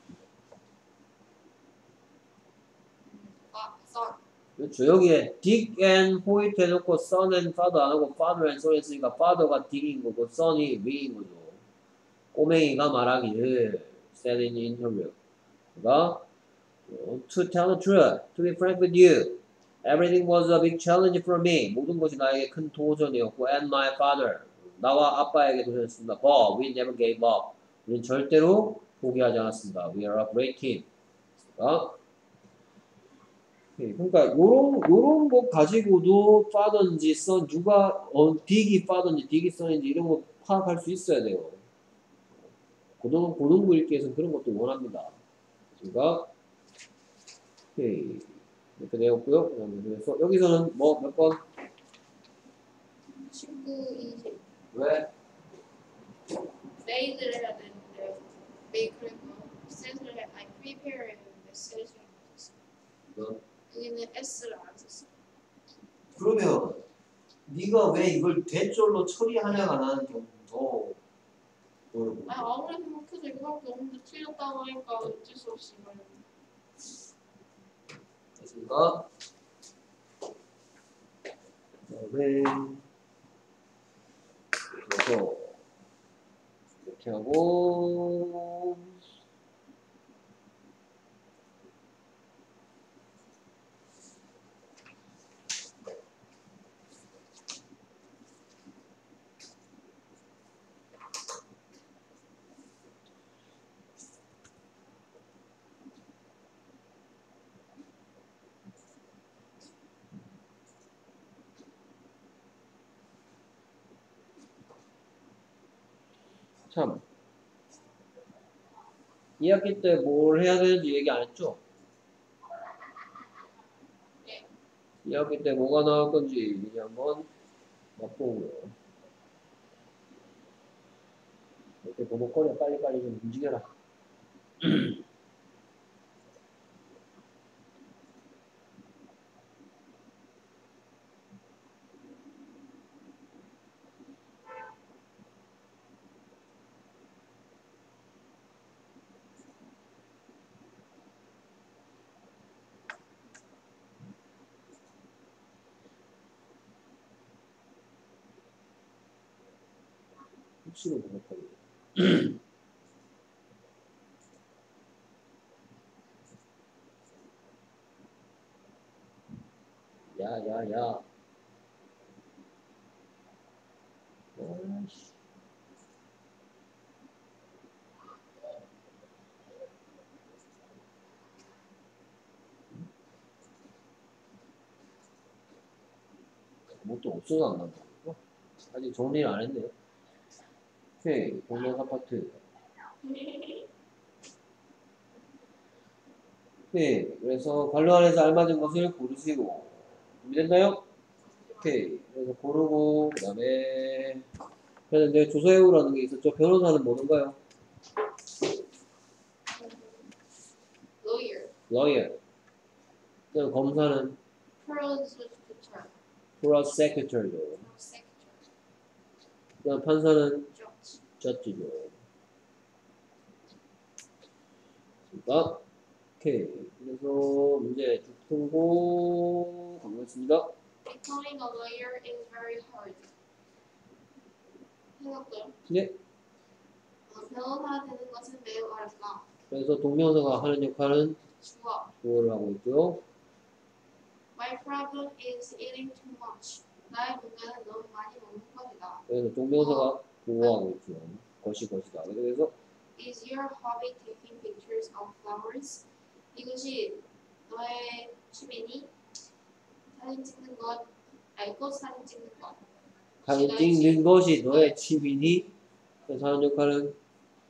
아, son. 그렇죠. 여기에 딕 앤 호이트 해놓고 son and father 안 하고 father and son 했으니까 father가 딕인 거고 son이 릭인 거죠. 꼬맹이가 말하기를 said in the interview. 그가 to tell the truth, to be frank with you, everything was a big challenge for me. 모든 것이 나에게 큰 도전이었고, and my father, 나와 아빠에게 도전했습니다. But we never gave up. 우리는 절대로 포기하지 않았습니다. We are a great team. 어? 그러니까 요런 요런 거 가지고도 father인지 son 누가 어, 딕이 father인지 딕이 son인지 이런 거 파악할 수 있어야 돼요. 고등 고등부 읽기에서는 그런 것도 원합니다. 그러니까 오케이. 이렇게 되었고요. 그래서 여기서는 뭐 몇 번? 십구, 이십. 왜? made를 해야 되는데 make를 set을 해, 아니 prepare를 했는데 set을 못했어. 뭐? 여기는 s를 안 썼어. 그러면 네가 왜 이걸 대절로 처리하냐가 나는 더 어려워. 아니 아무리 생각해도 이거밖에 없는데 틀렸다고 하니까 어쩔 수 없이 이걸. 됐습니까? 네. 그래서 이렇게 하고 참. 이 학기 때 뭘 해야 되는지 얘기 안 했죠? 네. 이 학기 때 뭐가 나올 건지 이제 한번 맛보고요. 이렇게 버벅거려 빨리빨리 좀 움직여라. 혹시로 버벅거려. 야, 야, 야. 아이씨. 뭐또 없어서 안 간다. 아직 정리를 안 했네요. 오케이, 동명 아파트. 오케이, 그래서 관로 안에서 알맞은 것을 고르시고. 준비됐나요? 오케이, 그래서 고르고, 그 다음에, 그래서 이제 조서해오라는 게 있었죠. 변호사는 뭐인가요? lawyer, lawyer. 그다음 검사는 prosecutor, cross secretary죠. secretary, 그다음 판사는 judge. judge죠. 그러니까 오케이. 그래서 문제 쭉 풀고 가보겠습니다. Becoming a lawyer is very hard. 해석돼요? 네. 어, 변호사 되는 것은 매우 어렵다. 그래서 동명사가 하는 역할은 주어. 주어를 하고 있고요. My problem is eating too much. 나의 문제는 너무 많이 먹는 것이다. 그래서 동명사가 보호하고 있죠. 것이 것이다. 그래서 Is your hobby taking pictures of flowers? 이것이 너의 취미니? 사진 찍는 것, 아니 꽃 사진 찍는 것. 사진 찍는 것이 너의 취미니? 그래서 하는 역할은 음,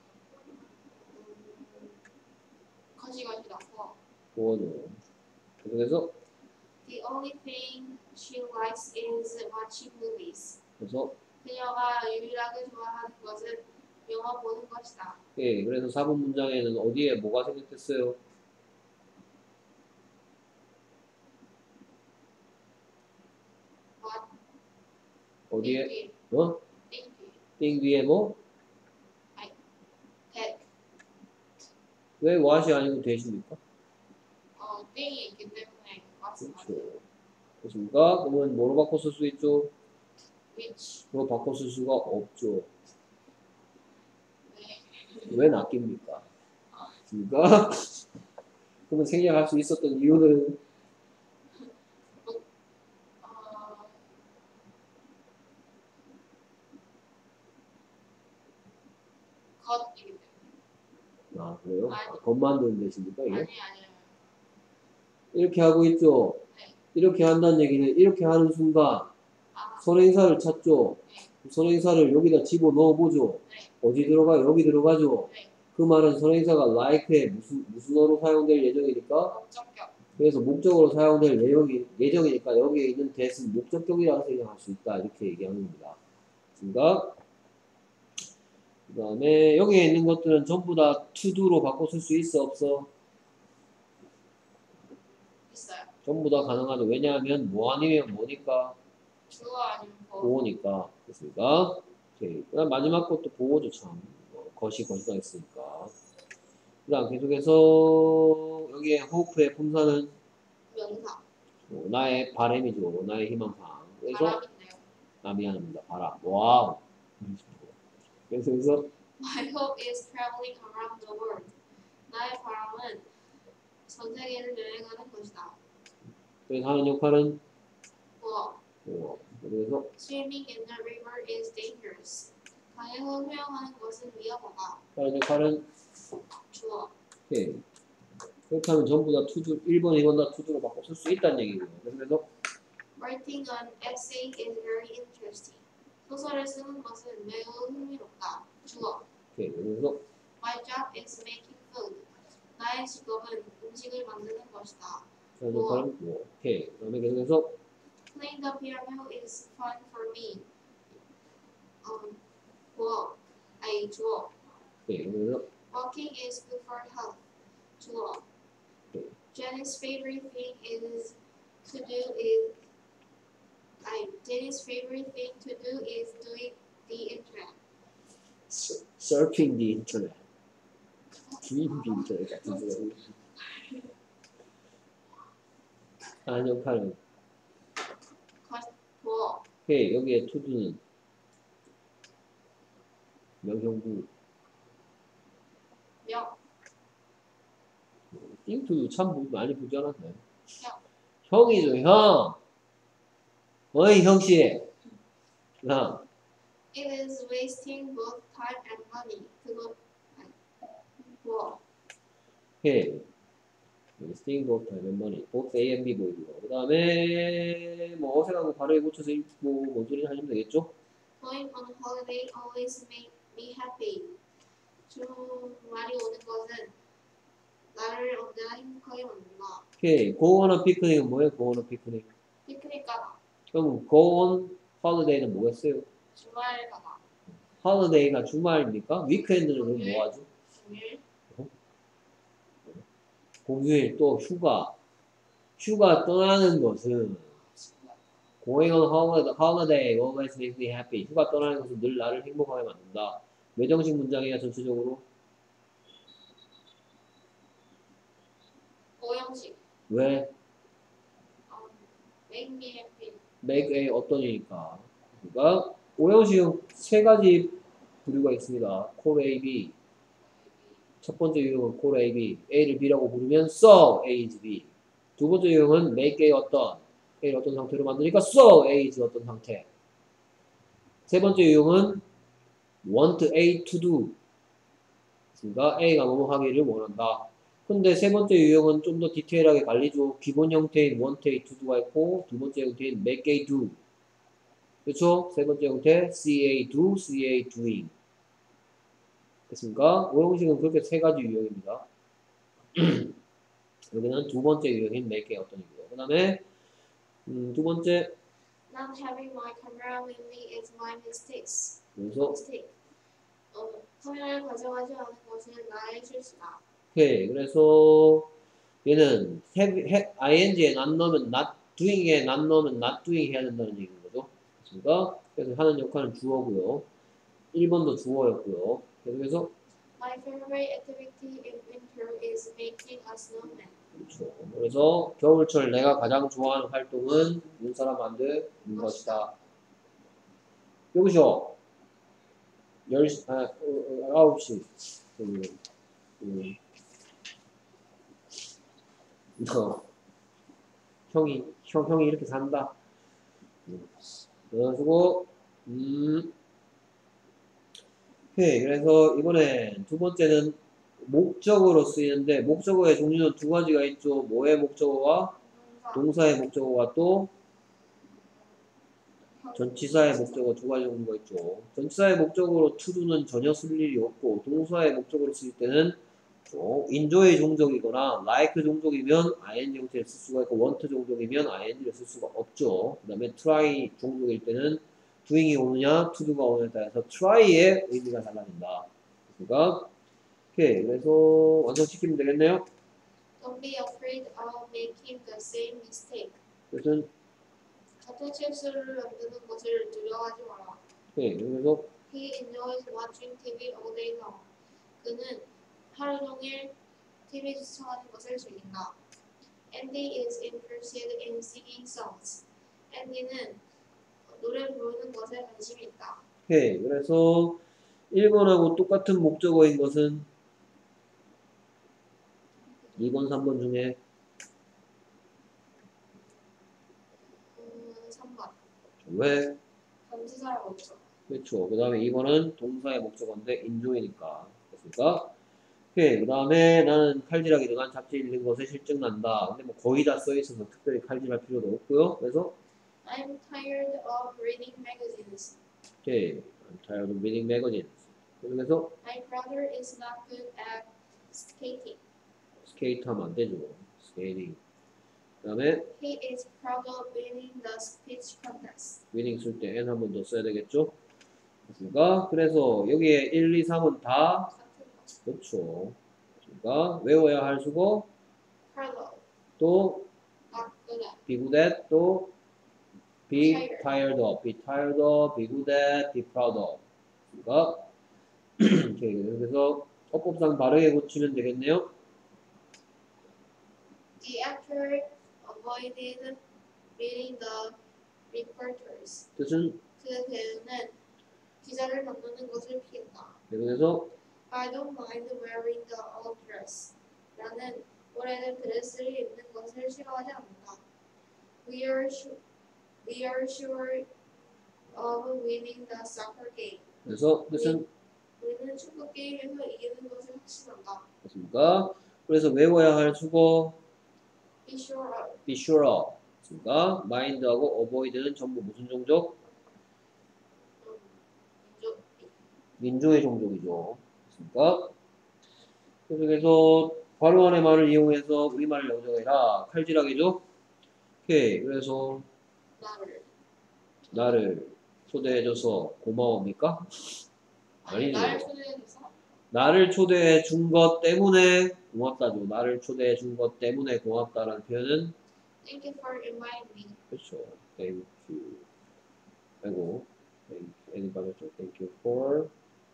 것이 것이다. 뭐. 보호죠. 그래서 The only thing she likes is watching movies. 그래서 그녀가 유일하게 좋아하는 것은 영화 보는 것이다. 예, 그래서 사 번 문장에는 어디에 뭐가 생겼댔어요? What? 어디에? 땡 어? 뒤에. 땡 뒤에. 띵 뒤에 뭐? that. 왜 what이 아니고 대십니까? 어, 땡이 있기 때문에 맞습니다. 그렇죠. 그렇습니까? 그러면 뭐로 바꿔 쓸 수 있죠? which. 뭐 바꿔 쓸 수가 없죠. 네. 왜 낚입니까? 그러니까 그러면 생략할 수 있었던 이유는 어, 것이기 때문에. 아 그래요? 아니. 아, 겉 만드는 대신니까 이게? 아니 아니요. 이렇게 하고 있죠. 네. 이렇게 한다는 얘기는 이렇게 하는 순간 아, 선행사를 찾죠. 네. 선행사를 여기다 집어 넣어 보죠. 네. 어디 들어가? 여기 들어가죠. 네. 그 말은 선행사가 like에 무슨 무슨어로 사용될 예정이니까 목적격. 그래서 목적으로 사용될 예정이, 예정이니까 여기에 있는 that은 목적격이라고 생각할 수 있다 이렇게 얘기하는 겁니다. 그러니까 그 다음에 여기에 있는 것들은 전부 다 to do로 바꿔 쓸 수 있어 없어? 있어요. 전부 다 가능하죠. 왜냐하면 뭐 아니면 뭐니까 주어 아니면 보. 보호니까 됐습니까? 오케이. 그 다음 마지막 것도 보호죠 참. 어, 것이 것이다 했으니까. 그 다음 계속해서 여기에 호프의 품사는 명사. 어, 나의 바람이죠. 나의 희망상. 그래서 바람인데요. 아 미안합니다. 바람. 와우. 그래서 그래서 My hope is traveling around the world. 나의 바람은 전 세계를 여행하는 것이다. 그래서 하는 역할은 뭐, 어, 그래서 swimming in the river is dangerous. 강에서 수영하는 것은 위험하다. 하는 역할은 주어. 예. 그렇게 하면 전부 다 투두 일 번, 이 번 다 투두로 바꿔 쓸 수 있다는 얘기고요. 그래서 Writing an essay is very interesting. 소설을 쓰는 것은 매우 흥미롭다. 주어. 오케이. 그래서 My job is making food. 나의 직업은 음식을 만드는 것이다. 자, 역할은 뭐. 오케이. 그 다음에 계속해서 Playing the piano is fun for me. 음, 주어. 아이 주어. 오케이. 그래서 Walking is good for health. 주어. 오케이. Jenny's favorite thing is to do is I Jenny's favorite thing to do is doing the internet. 서- surfing the internet. 드림 비 인터넷 같은 소리. 다음 역할은 것 주어. 오케이. 여기에 to도는 명형부. 명. 띵투 참 부- 많이 보지 않았나요? 형. 형이죠, 형. 어이, 형씨. 형. It is wasting both time and money. 그거 아니, 주어. 오케이. Wasting both time and money. both A and B 보이고요. 그 다음에 뭐 어색한 거 바로 고쳐서 읽고 뭔 소리 하시면 되겠죠? Going on holiday always make me happy. 주말이 오는 것은 나를 언제나 행복하게 만든다. 오케이. go on a picnic은 뭐예요? go on a picnic. 피크닉 가다. 그럼 go on holiday는 뭐겠어요? 주말 가다. holiday가 주말입니까? weekend는 그럼 뭐 하죠? 주일. 공휴일 또 휴가. 휴가 떠나는 것은 going on holiday, holiday always makes me happy. 휴가 떠나는 것은 늘 나를 행복하게 만든다. 외정식 문장이야 전체적으로? 오형식. 왜? 음, make me happy. make a 어떤 이니까. 그러니까 오형식은 세 가지 부류가 있습니다. core A, B. 첫 번째 유형은 core A, B. A를 B라고 부르면 so A is B. 두 번째 유형은 make A 어떤 A를 어떤 상태로 만드니까 so A is 어떤 상태. 세 번째 유형은 want A to do. 그러니까 A가 뭐뭐 하기를 원한다. 근데 세 번째 유형은 좀 더 디테일하게 관리죠. 기본 형태인 want A to do가 있고 두 번째 형태인 make A do. 그렇죠? 세 번째 형태 see A do, see A doing. 됐습니까? 오형식은 그렇게 세 가지 유형입니다. 여기는 두 번째 유형인 make A 어떤 이고요. 그 다음에 음, 두 번째 Not having my camera with me is my mistakes. 그래서 mistake. 어, 카메라를 가져가지 않은 것은 나의 실수다. 오케이. 그래서 얘는 have, have, ing에 not 넣으면 not doing에 not 넣으면 not doing 해야 된다는 얘기인 거죠. 됐습니까? 그래서 하는 역할은 주어고요. 일 번도 주어였고요. 그래서 My favorite activity in winter is making a snowman. 그렇죠. 그래서 겨울철 내가 가장 좋아하는 활동은 눈사람 만드는 것이다. 여기서 열 시, 아, 어, 어, 아홉 시. 그, 그, 어, 형이, 형, 형이 이렇게 산다. 그래가지고, 음, 오케이. 그래서 이번에 두 번째는 목적어로 쓰이는데, 목적어의 종류는 두 가지가 있죠. 뭐의 목적어와 동사. 동사의 목적어가 또 전치사의 목적어 두 가지 정도가 있죠. 전치사의 목적어로 to do는 전혀 쓸 일이 없고, 동사의 목적어로 쓸 때는 어, enjoy 종족이거나 like 종족이면 ing 형태를 쓸 수가 있고 want 종족이면 ing를 쓸 수가 없죠. 그 다음에 try 종족일 때는 doing이 오느냐 to do가 오느냐에 따라서 try의 의미가 달라진다. 그러니까 오케이. 그래서 완성시키면 되겠네요. Don't be afraid of making the same mistake. 그래서 같은 실수를 만드는 것을 두려워하지 마라. 오케이. 그래서 He enjoys watching 티비 all day long. 그는 하루 종일 티비 시청하는 것을 즐긴다. Andy is interested in singing songs. Andy는 노래 부르는 것에 관심이 있다. 오케이. 그래서 일 번하고 똑같은 목적어인 것은 이 번, 삼 번 중에 음, 삼 번. 왜? 전치사를 멈춰. 그렇죠. 그 다음에 이 번은 동사의 목적어인데 인조이니까. 됐습니까? 오케이. 그 다음에 나는 칼질하기 등한 잡지 읽는 것에 실증난다. 근데 뭐 거의 다 써있어서 특별히 칼질할 필요도 없고요. 그래서 I'm tired of reading magazines. 오케이. I'm tired of reading magazines. 그래서 My brother is not good at skating. 스케이트 하면 안 되죠. 스케이팅. 그 다음에 He is proud of winning the speech contest. 위닝 쓸 때 N 한 번 더 써야 되겠죠? 그러니까 그래서 여기에 일, 이, 삼은 다 같은 거. 그렇죠. 그러니까 외워야 할 수고 Proud of. 또 Not good at. be good at 또 be Tired. tired of, be tired of, be good at, be proud of. 그러니까 오케이. 그래서 어법상 바르게 고치면 되겠네요. The actor avoided reading the reporters. 뜻은 그 배우는 기자를 건너는 것을 피했다. 그래서 I don't mind wearing the old dress. 나는 오래된 드레스를 입는 것을 싫어하지 않는다. We are sure, we are sure of winning the soccer game. 그래서 뜻은 우리는 축구 게임에서 이기는 것을 확신한다. 맞습니까? 그래서 외워야 할 수고 Be sure of. be sure of. 그러니까 mind하고 avoid는 전부 무슨 종족? 음, 민족. 민조의 종족이죠. 그렇습니까? 그래서 괄호 안의 말을 이용해서 우리말을 영정해라. 칼질하기죠? 오케이. 그래서 나를. 나를 초대해줘서 고마워입니까? 아니죠. 나를 초대해줘서. 나를 초대해 준 것 때문에 고맙다죠. 나를 초대해 준 것 때문에 고맙다라는 표현은 Thank you for inviting me. 그렇죠. Thank you. 아이고. Thank you. Anybody else? Thank you for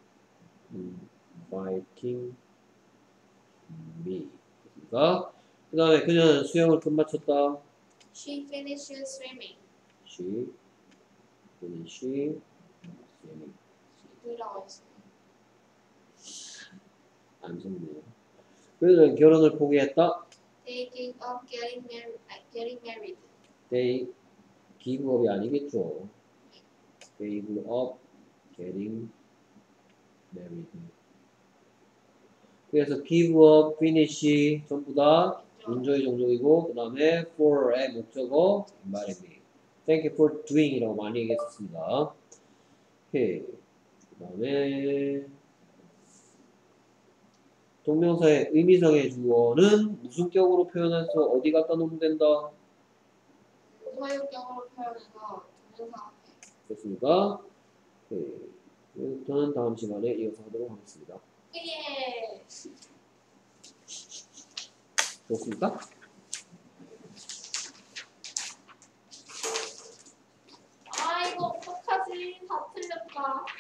inviting me. 그러니까 그 다음에 그녀는 수영을 끝마쳤다. She finished swimming. She finished swimming. 둘이라고 했어요. 안 좋네요. 그녀는 결혼을 포기했다. They gave up getting married. Getting married. They give up이 아니겠죠. They give up getting married. 그래서 give up, finish 전부 다 인조의 종족이고 그 다음에 for의 목적어 invited me. Thank you for doing 이라고 많이 얘기했었습니다. 오케이. 그 다음에 동명사의 의미상의 주어는 무슨 격으로 표현해서 어디 갖다 놓으면 된다? 소유격으로 표현해서 동영상 앞에. 됐습니까? 오케이. 저는 다음 시간에 이어서 하도록 하겠습니다. 예. 좋습니까? 아 이거 어떡하지? 다 틀렸다.